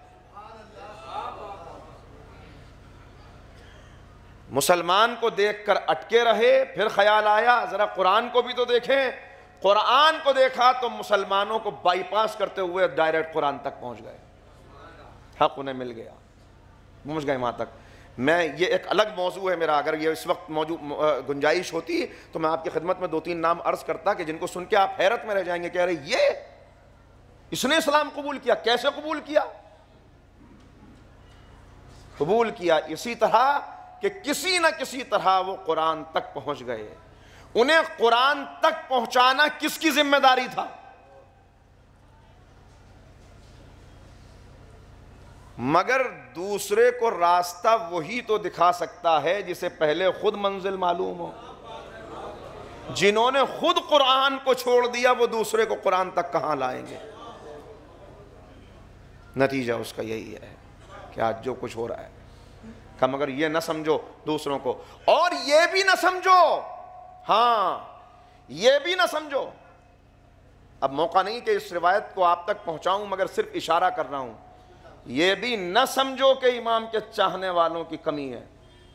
مسلمان کو دیکھ کر اٹکے رہے، پھر خیال آیا ذرا قرآن کو بھی تو دیکھیں۔ قرآن کو دیکھا تو مسلمانوں کو بائی پاس کرتے ہوئے ڈائریکٹ قرآن تک پہنچ گئے، حق انہیں مل گیا، پہنچ گئے وہاں تک۔ میں یہ ایک الگ موضوع ہے میرا، اگر یہ اس وقت گنجائش ہوتی تو میں آپ کی خدمت میں 2-3 نام عرض کرتا کہ جن کو سن کے آپ حیرت میں رہ جائیں گے کہ ارے یہ اس نے اسلام قبول کیا، کیسے قبول کیا؟ قبول کیا اسی طرح کہ کسی نہ کسی طرح وہ قرآن تک پہنچ گئے۔ انہیں قرآن تک پہنچانا کس کی ذمہ داری تھا؟ مگر دوسرے کو راستہ وہی تو دکھا سکتا ہے جسے پہلے خود منزل معلوم ہو۔ جنہوں نے خود قرآن کو چھوڑ دیا وہ دوسرے کو قرآن تک کہاں لائیں گے؟ نتیجہ اس کا یہی ہے کہ آج جو کچھ ہو رہا ہے، کہ مگر یہ نہ سمجھو دوسروں کو، اور یہ بھی نہ سمجھو، ہاں یہ بھی نہ سمجھو، اب موقع نہیں کہ اس روایت کو آپ تک پہنچاؤں، مگر صرف اشارہ کر رہا ہوں، یہ بھی نہ سمجھو کہ امام کے چاہنے والوں کی کمی ہے۔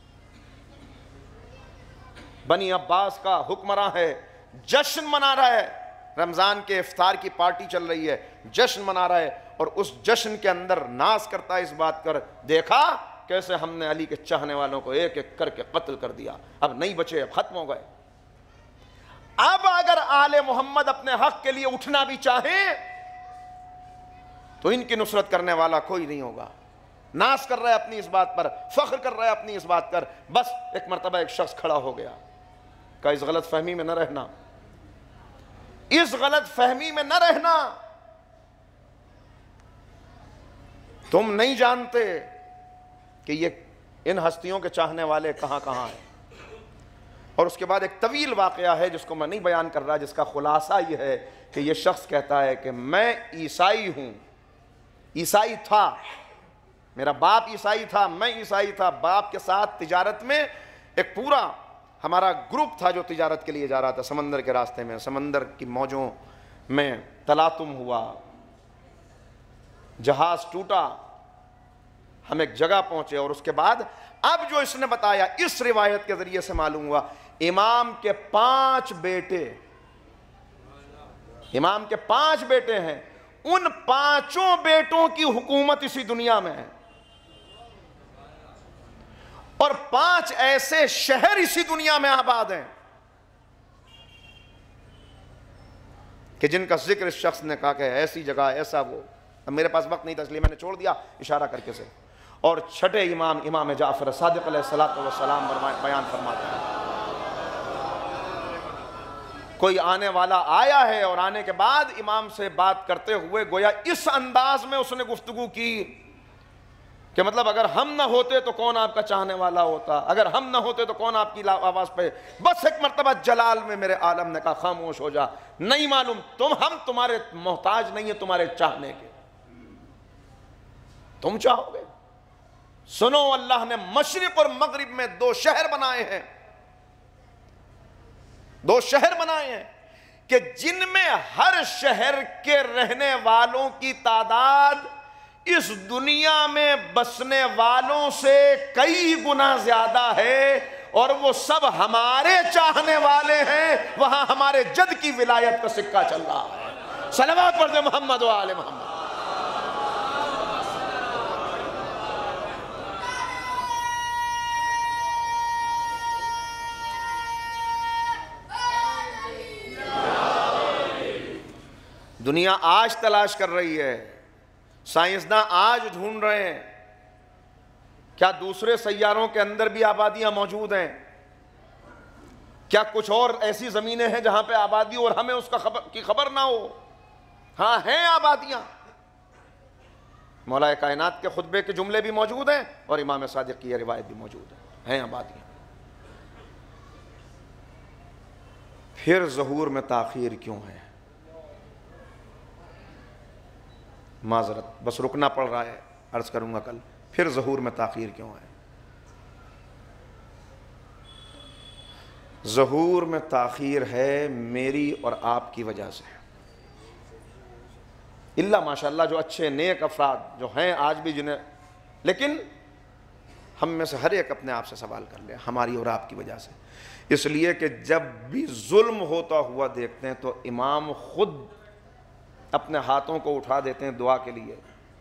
بنی عباس کا حکمراں ہے، جشن منا رہا ہے، رمضان کے افطار کی پارٹی چل رہی ہے، جشن منا رہا ہے، اور اس جشن کے اندر ناز کرتا ہے اس بات کر، دیکھا کیسے ہم نے علی کے چاہنے والوں کو ایک ایک کر کے قتل کر دیا، اب نہیں بچے، اب ختم ہو گئے۔ اب اگر آل محمد اپنے حق کے لیے اٹھنا بھی چاہیں تو ان کی نصرت کرنے والا کوئی نہیں ہوگا۔ ناز کر رہا ہے اپنی اس بات پر، فخر کر رہا ہے اپنی اس بات پر، بس ایک مرتبہ ایک شخص کھڑا ہو گیا کہ اس غلط فہمی میں نہ رہنا، اس غلط فہمی میں نہ رہنا، تم نہیں جانتے کہ یہ ان ہستیوں کے چاہنے والے کہاں کہاں ہیں۔ اور اس کے بعد ایک طویل واقعہ ہے جس کو میں نہیں بیان کر رہا، جس کا خلاصہ یہ ہے کہ یہ شخص کہتا ہے کہ میں عیسائی ہوں، عیسائی تھا، میرا باپ عیسائی تھا، میں عیسائی تھا، باپ کے ساتھ تجارت میں ایک پورا ہمارا گروپ تھا جو تجارت کے لیے جا رہا تھا سمندر کے راستے میں، سمندر کی موجوں میں تلاطم ہوا، جہاز ٹوٹا، ہم ایک جگہ پہنچے، اور اس کے بعد اب جو اس نے بتایا اس روایت کے ذریعے سے معلوم ہوا امام کے 5 بیٹے، امام کے 5 بیٹے ہیں، ان 5 بیٹوں کی حکومت اسی دنیا میں ہے، اور 5 ایسے شہر اسی دنیا میں آباد ہیں کہ جن کا ذکر اس شخص نے کہا کہ ایسی جگہ ایسا وہ، اب میرے پاس وقت نہیں تھا اس لیے میں نے چھوڑ دیا اشارہ کر کے سے۔ اور چھٹے امام، امام جعفر صادق علیہ السلام بیان فرماتے ہیں، کوئی آنے والا آیا ہے اور آنے کے بعد امام سے بات کرتے ہوئے گویا اس انداز میں اس نے گفتگو کی کہ مطلب اگر ہم نہ ہوتے تو کون آپ کا چاہنے والا ہوتا، اگر ہم نہ ہوتے تو کون آپ کی آواز پہ، بس ایک مرتبہ جلال میں میرے عالم نے کہا خاموش ہو جا، نہیں معلوم، ہم تمہارے محتاج نہیں ہیں تمہارے چاہنے کے، تم چاہو گے؟ سنو، اللہ نے مشرق اور مغرب میں 2 شہر بنائے ہیں، 2 شہر بنائے ہیں کہ جن میں ہر شہر کے رہنے والوں کی تعداد اس دنیا میں بسنے والوں سے کئی گنا زیادہ ہے، اور وہ سب ہمارے چاہنے والے ہیں، وہاں ہمارے جد کی ولایت کا سکہ چل رہا ہے۔ صلوات پڑھ دے محمد و آل محمد۔ دنیا آج تلاش کر رہی ہے، سائنسداں آج ڈھونڈ رہے ہیں کیا دوسرے سیاروں کے اندر بھی آبادیاں موجود ہیں، کیا کچھ اور ایسی زمینیں ہیں جہاں پہ آبادی اور ہمیں اس کی خبر نہ ہو؟ ہاں ہیں آبادیاں. مولا کائنات کے خطبے کے جملے بھی موجود ہیں اور امام صادق کی یہ روایت بھی موجود ہیں آبادیاں. پھر ظہور میں تاخیر کیوں ہے؟ معذرت بس رکنا پڑ رہا ہے، عرض کروں گا کل. پھر ظہور میں تاخیر کیوں ہے؟ ظہور میں تاخیر ہے میری اور آپ کی وجہ سے. اللہ ماشاءاللہ جو اچھے نیک افراد جو ہیں آج بھی جنہیں، لیکن ہم میں سے ہر ایک اپنے آپ سے سوال کر لے ہماری اور آپ کی وجہ سے. اس لیے کہ جب بھی ظلم ہوتا ہوا دیکھتے ہیں تو امام خود اپنے ہاتھوں کو اٹھا دیتے ہیں دعا کے لیے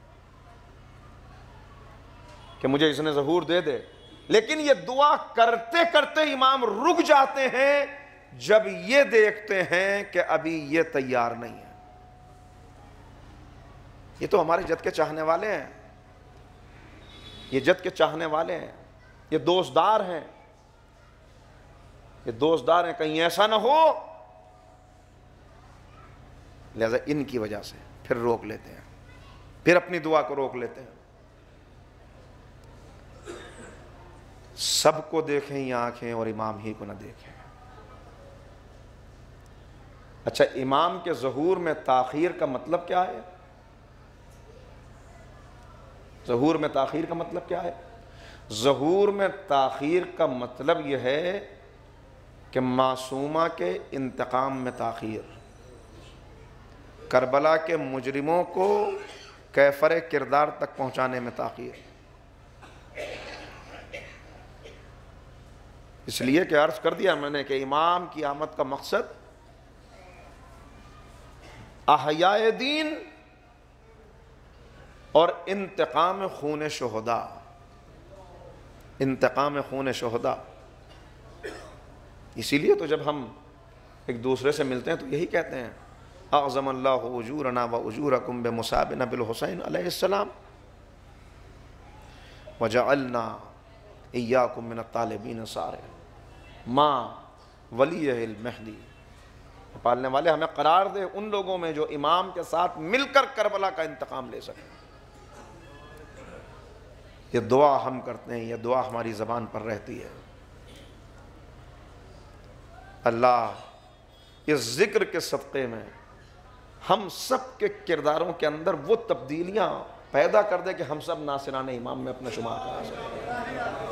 کہ مجھے اس نے ظہور دے دے. لیکن یہ دعا کرتے کرتے امام رک جاتے ہیں جب یہ دیکھتے ہیں کہ ابھی یہ تیار نہیں ہے. یہ تو ہمارے جد کے چاہنے والے ہیں، یہ جد کے چاہنے والے ہیں، یہ دوستدار ہیں، یہ دوستدار ہیں. کہیں ایسا نہ ہو، لہذا ان کی وجہ سے پھر روک لیتے ہیں، پھر اپنی دعا کو روک لیتے ہیں. سب کو دیکھیں یہ آنکھیں اور امام ہی کو نہ دیکھیں. اچھا، امام کے ظہور میں تاخیر کا مطلب کیا ہے؟ ظہور میں تاخیر کا مطلب کیا ہے؟ ظہور میں تاخیر کا مطلب یہ ہے کہ معصومہ کے انتقام میں تاخیر، کربلا کے مجرموں کو کیفر کردار تک پہنچانے میں تاخیر. اس لیے کہ عرض کر دیا میں نے کہ امام کی آمد کا مقصد احیاء دین اور انتقام خون شہداء، انتقام خون شہداء. اسی لیے تو جب ہم ایک دوسرے سے ملتے ہیں تو یہی کہتے ہیں اعظم اللہ اجورنا و اجورکم بمصابنا بالحسین علیہ السلام وجعلنا ایاکم من الطالبین صالح ماں ولی المہدی. پالنے والے ہمیں قرار دے ان لوگوں میں جو امام کے ساتھ مل کر کربلا کا انتقام لے سکیں. یہ دعا ہم کرتے ہیں، یہ دعا ہماری زبان پر رہتی ہے. اللہ اس ذکر کے صدقے میں ہم سب کے کرداروں کے اندر وہ تبدیلیاں پیدا کر دے کہ ہم سب ناصران امام میں اپنا شمار کرا سکیں.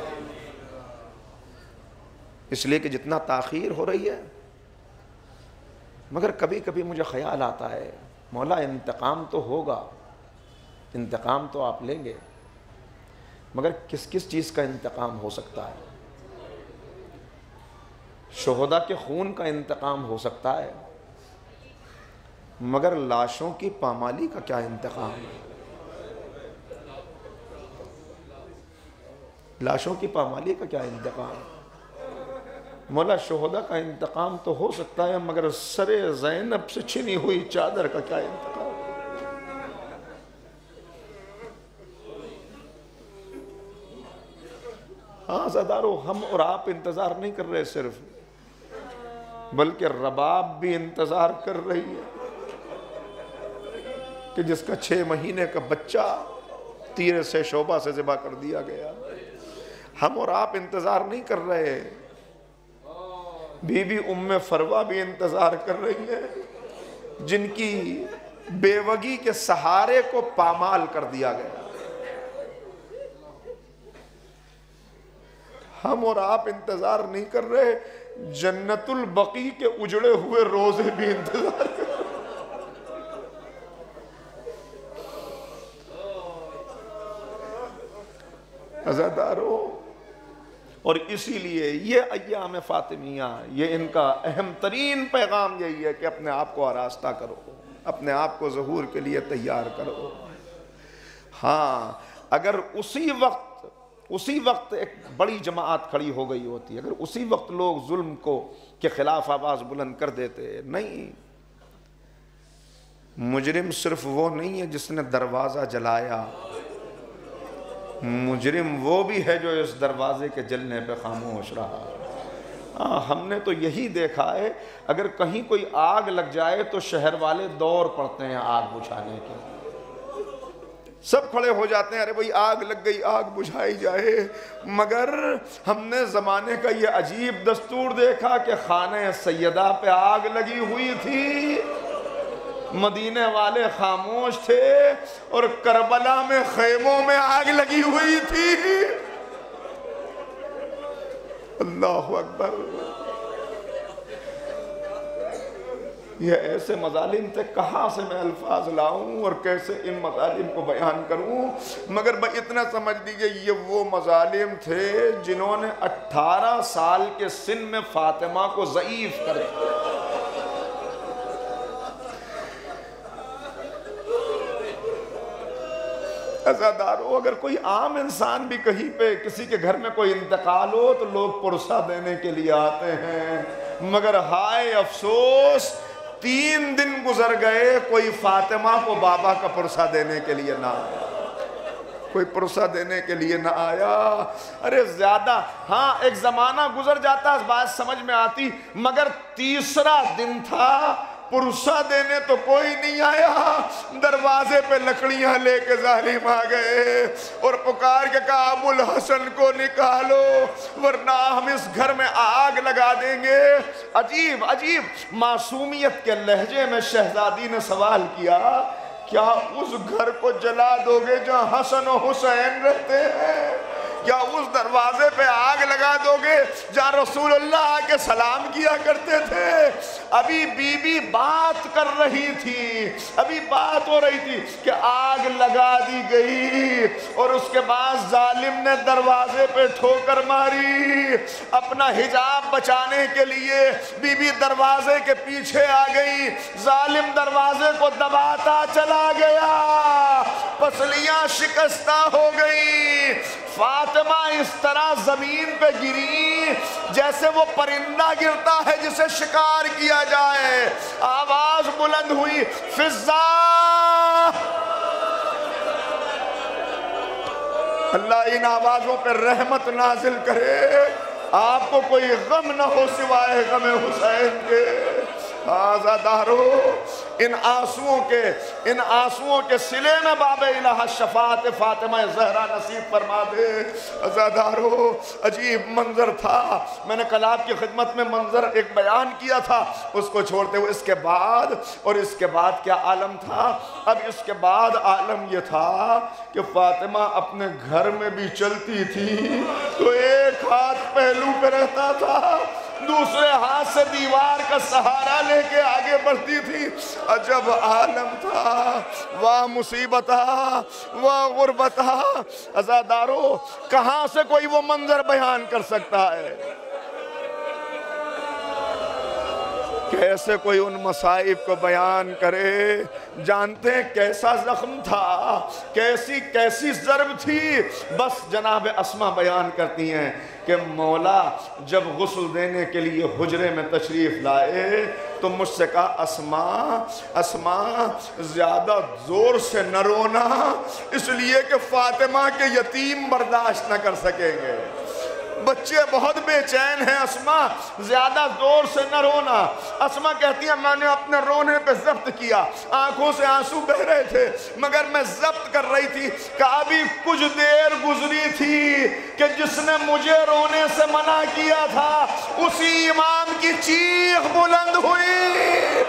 اس لیے کہ جتنا تاخیر ہو رہی ہے، مگر کبھی کبھی مجھے خیال آتا ہے مولا انتقام تو ہوگا، انتقام تو آپ لیں گے، مگر کس کس چیز کا انتقام ہو سکتا ہے؟ شہداء کے خون کا انتقام ہو سکتا ہے، مگر لاشوں کی پامالی کا کیا انتقام ہے؟ لاشوں کی پامالی کا کیا انتقام ہے؟ مولا شہداء کا انتقام تو ہو سکتا ہے، مگر سر زینب سے چھنی ہوئی چادر کا کیا انتقام؟ ہاں زدارو، ہم اور آپ انتظار نہیں کر رہے صرف، بلکہ رباب بھی انتظار کر رہی ہے کہ جس کا 6 مہینے کا بچہ تیر سے شعبہ سے ذبح کر دیا گیا. ہم اور آپ انتظار نہیں کر رہے، بی بی ام فروہ بھی انتظار کر رہی ہے جن کی بیوگی کے سہارے کو پامال کر دیا گیا. ہم اور آپ انتظار نہیں کر رہے، جنت البقیع کے اجڑے ہوئے روزے بھی انتظار کر رہے. عزادارو، اور اسی لیے یہ ایام فاطمیہ، یہ ان کا اہم ترین پیغام یہی ہے کہ اپنے آپ کو آراستہ کرو، اپنے آپ کو ظہور کے لیے تیار کرو. ہاں اگر اسی وقت ایک بڑی جماعت کھڑی ہو گئی ہوتی، اگر اسی وقت لوگ ظلم کے خلاف آواز بلند کر دیتے. نہیں، مجرم صرف وہ نہیں ہے جس نے دروازہ جلایا، مجرم وہ بھی ہے جو اس دروازے کے جلنے پہ خاموش رہا. ہم نے تو یہی دیکھا ہے، اگر کہیں کوئی آگ لگ جائے تو شہر والے دور پڑتے ہیں آگ بجھانے کے، سب کھڑے ہو جاتے ہیں، ارے بھئی آگ لگ گئی، آگ بجھائی جائے۔ مگر ہم نے زمانے کا یہ عجیب دستور دیکھا کہ خانہ سیدہ پہ آگ لگی ہوئی تھی، مدینے والے خاموش تھے، اور کربلا میں خیموں میں آگ لگی ہوئی تھی۔ اللہ اکبر۔ یہ ایسے مظالم تھے، کہاں سے میں الفاظ لاؤں اور کیسے ان مظالم کو بیان کروں، مگر بھائی اتنا سمجھ لیجئے یہ وہ مظالم تھے جنہوں نے 18 سال کے سن میں فاطمہ کو ضعیف کر دیا۔ عزادارو، اگر کوئی عام انسان بھی کہیں پہ کسی کے گھر میں کوئی انتقال ہو تو لوگ پرسہ دینے کے لیے آتے ہیں، مگر ہائے افسوس 3 دن گزر گئے کوئی فاطمہ کو بابا کا پرسہ دینے کے لیے نہ آیا، کوئی پرسہ دینے کے لیے نہ آیا۔ ارے زیادہ ہاں ایک زمانہ گزر جاتا بات سمجھ میں آتی، مگر تیسرا دن تھا، پرسہ دینے تو کوئی نہیں آیا، دروازے پہ لکڑیاں لے کے ظالم آ گئے اور پکار کے کہا ابو الحسن کو نکالو ورنہ ہم اس گھر میں آگ لگا دیں گے۔ عجیب عجیب معصومیت کے لہجے میں شہزادی نے سوال کیا، کیا اس گھر کو جلا دو گے جہاں حسن و حسین رہتے ہیں؟ کیا اس دروازے پہ آگ لگا دو گے جہاں رسول اللہ آ کے سلام کیا کرتے تھے؟ ابھی بی بی بات کر رہی تھی، ابھی بات ہو رہی تھی کہ آگ لگا دی گئی، اور اس کے بعد ظالم نے دروازے پہ ٹھوکر ماری۔ اپنا حجاب بچانے کے لیے بی بی دروازے کے پیچھے آ گئی، ظالم دروازے کو دباتا چلا گیا، پسلیاں شکستہ ہو گئی۔ فاطمہ اس طرح زمین پہ گری جیسے وہ پرندہ گرتا ہے جسے شکار کیا جائے۔ آواز بلند ہوئی، فضا! اللہ ان آوازوں پہ رحمت نازل کرے، آپ کو کوئی غم نہ ہو سوائے غم حسین کے۔ آزادارو، ان آنسوؤں کے سلے میں باب الہ شفاعت فاطمہ زہرا نصیب فرما دے۔ عزادارو، عجیب منظر تھا، میں نے کل آپ کی خدمت میں منظر ایک بیان کیا تھا، اس کو چھوڑتے ہوئے اس کے بعد کیا عالم تھا؟ اب اس کے بعد عالم یہ تھا کہ فاطمہ اپنے گھر میں بھی چلتی تھی تو ایک ہاتھ پہلو پہ رہتا تھا، دوسرے ہاتھ سے دیوار کا سہارا لے کے آگے بڑھتی تھی۔ عجب عالم تھا، واہ مصیبتہ، واہ غربتہ۔ عزادارو، کہاں سے کوئی وہ منظر بیان کر سکتا ہے؟ کیسے کوئی ان مصائب کو بیان کرے؟ جانتے ہیں کیسا زخم تھا، کیسی ضرب تھی؟ بس جناب اسما بیان کرتی ہیں کہ مولا جب غسل دینے کے لیے حجرے میں تشریف لائے تو مجھ سے کہا اسما زیادہ زور سے نہ رونا، اس لیے کہ فاطمہ کے یتیم برداشت نہ کر سکیں گے، بچے بہت بے چین ہیں، اسما زیادہ زور سے نہ رونا۔ اسما کہتی ہیں میں نے اپنے رونے پہ ضبط کیا، آنکھوں سے آنسو بہ رہے تھے مگر میں ضبط کر رہی تھی کہ ابھی کچھ دیر گزری تھی کہ جس نے مجھے رونے سے منع کیا تھا اسی امام کی چیخ بلند ہوئی۔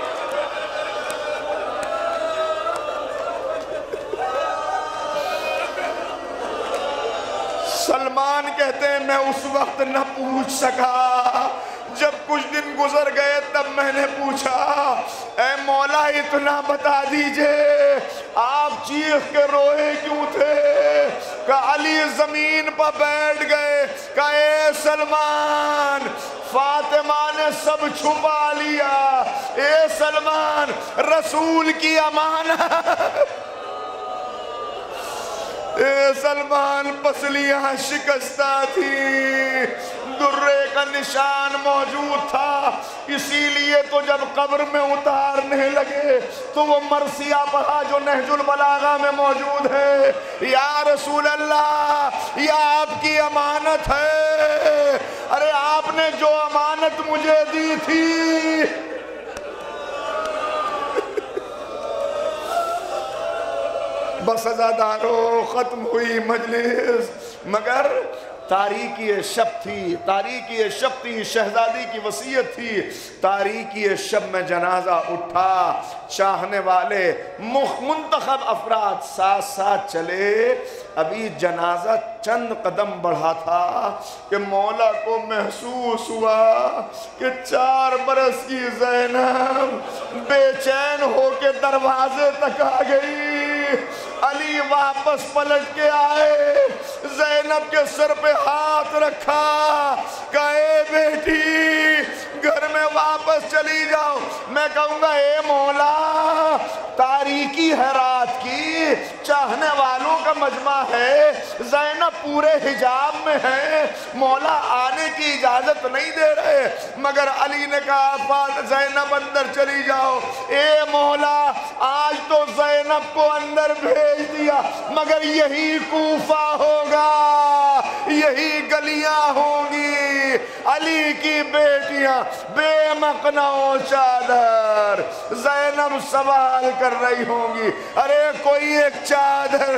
سلمان کہتے ہیں میں اس وقت نہ پوچھ سکا، جب کچھ دن گزر گئے تب میں نے پوچھا اے مولا اتنا بتا دیجئے آپ چیخ کے روئے کیوں تھے؟ کہ علی زمین پر بیٹھ گئے، کہ اے سلمان فاطمہ نے سب چھپا لیا، اے سلمان رسول کی امانت، اے سلمان پسلیاں شکستہ تھی، درے کا نشان موجود تھا، اسی لیے تو جب قبر میں اتارنے لگے تو وہ مرثیہ پڑھا جو نہج البلاغہ میں موجود ہے، یا رسول اللہ یہ آپ کی امانت ہے، ارے آپ نے جو امانت مجھے دی تھی، بس عزادارو ختم ہوئی مجلس، مگر تاریکی شب تھی، تاریکی شب تھی، شہزادی کی وصیت تھی، تاریکی شب میں جنازہ اٹھا، چاہنے والے منتخب افراد ساتھ ساتھ چلے، ابھی جنازہ چند قدم بڑھا تھا کہ مولا کو محسوس ہوا کہ 4 برس کی زینب بے چین ہو کے دروازے تک آ گئی۔ علی واپس پلٹ کے آئے، زینب کے سر پہ ہاتھ رکھا، کہے بیٹی گھر میں واپس چلی جاؤ۔ میں کہوں گا اے مولا، تاریکی ہے رات کی، چاہنے والوں کا مجمع ہے، زینب پورے حجاب میں ہے، مولا آنے کی اجازت نہیں دے رہے، مگر علی نے کہا زینب اندر چلی جاؤ۔ اے مولا آج تو زینب کو اندر بھیج دیا، مگر یہی کوفہ ہوگا، یہی گلیاں ہوں گی، علی کی بیٹیاں بے مقنع و چادر، زینب سوال کر رہی ہوں گی، ارے کوئی ایک چادر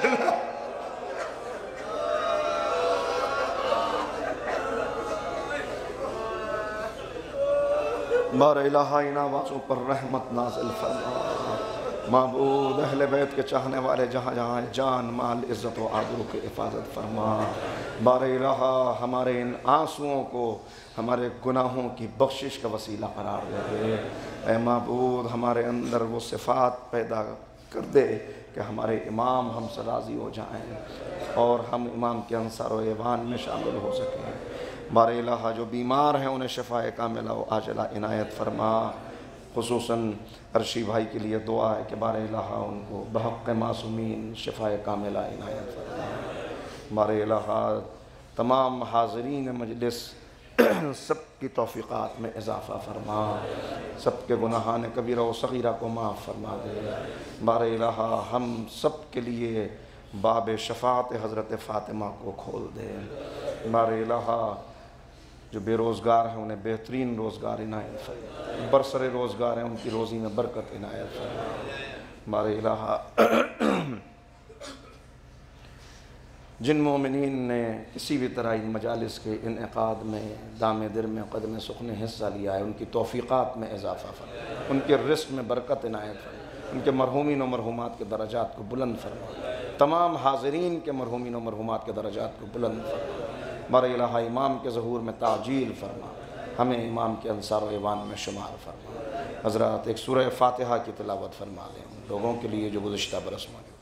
بار الہ ان آوازوں پر رحمت نازل فرما، معبود اہل بیت کے چاہنے والے جہاں جہاں جان مال عزت و آبرو کی حفاظت فرما۔ بار الہ ہمارے ان آنسوؤں کو ہمارے گناہوں کی بخشش کا وسیلہ قرار دے۔ اے معبود ہمارے اندر وہ صفات پیدا کر دے کہ ہمارے امام ہم سے راضی ہو جائیں اور ہم امام کے انصار و ایوان میں شامل ہو سکیں۔ بار الہ جو بیمار ہیں انہیں شفاء کاملہ و عاجلہ عنایت فرما، خصوصاً عرشی بھائی کے لیے دعا ہے کہ بار الہ ان کو بحق معصومین شفاء کاملہ عنایت فرما۔ بار الہ تمام حاضرین مجلس سب کی توفیقات میں اضافہ فرما، سب کے گناہان کبیرہ و صغیرہ کو معاف فرما دے۔ بار الہ ہم سب کے لیے باب شفاعت حضرت فاطمہ کو کھول دے۔ بار الہ جو بے روزگار ہیں انہیں بہترین روزگار عنایت فرما، برسر روزگار ہیں ان کی روزی میں برکت عنایت فرما۔ بار الہ جن مومنین نے کسی بھی طرح ان مجالس کے انعقاد میں دام در میں قدم سخن حصہ لیا ہے ان کی توفیقات میں اضافہ فرما، ان کے رزق میں برکت عنایت فرما، ان کے مرحومین و مرحومات کے درجات کو بلند فرما، تمام حاضرین کے مرحومین و مرحومات کے درجات کو بلند فرما۔ بار الہ امام کے ظہور میں تعجیل فرما، ہمیں امام کے انصار و ایوان میں شمار فرما۔ حضرات ایک سورہ فاتحہ کی تلاوت فرما لیں ان لوگوں کے لیے جو گزشتہ برس میں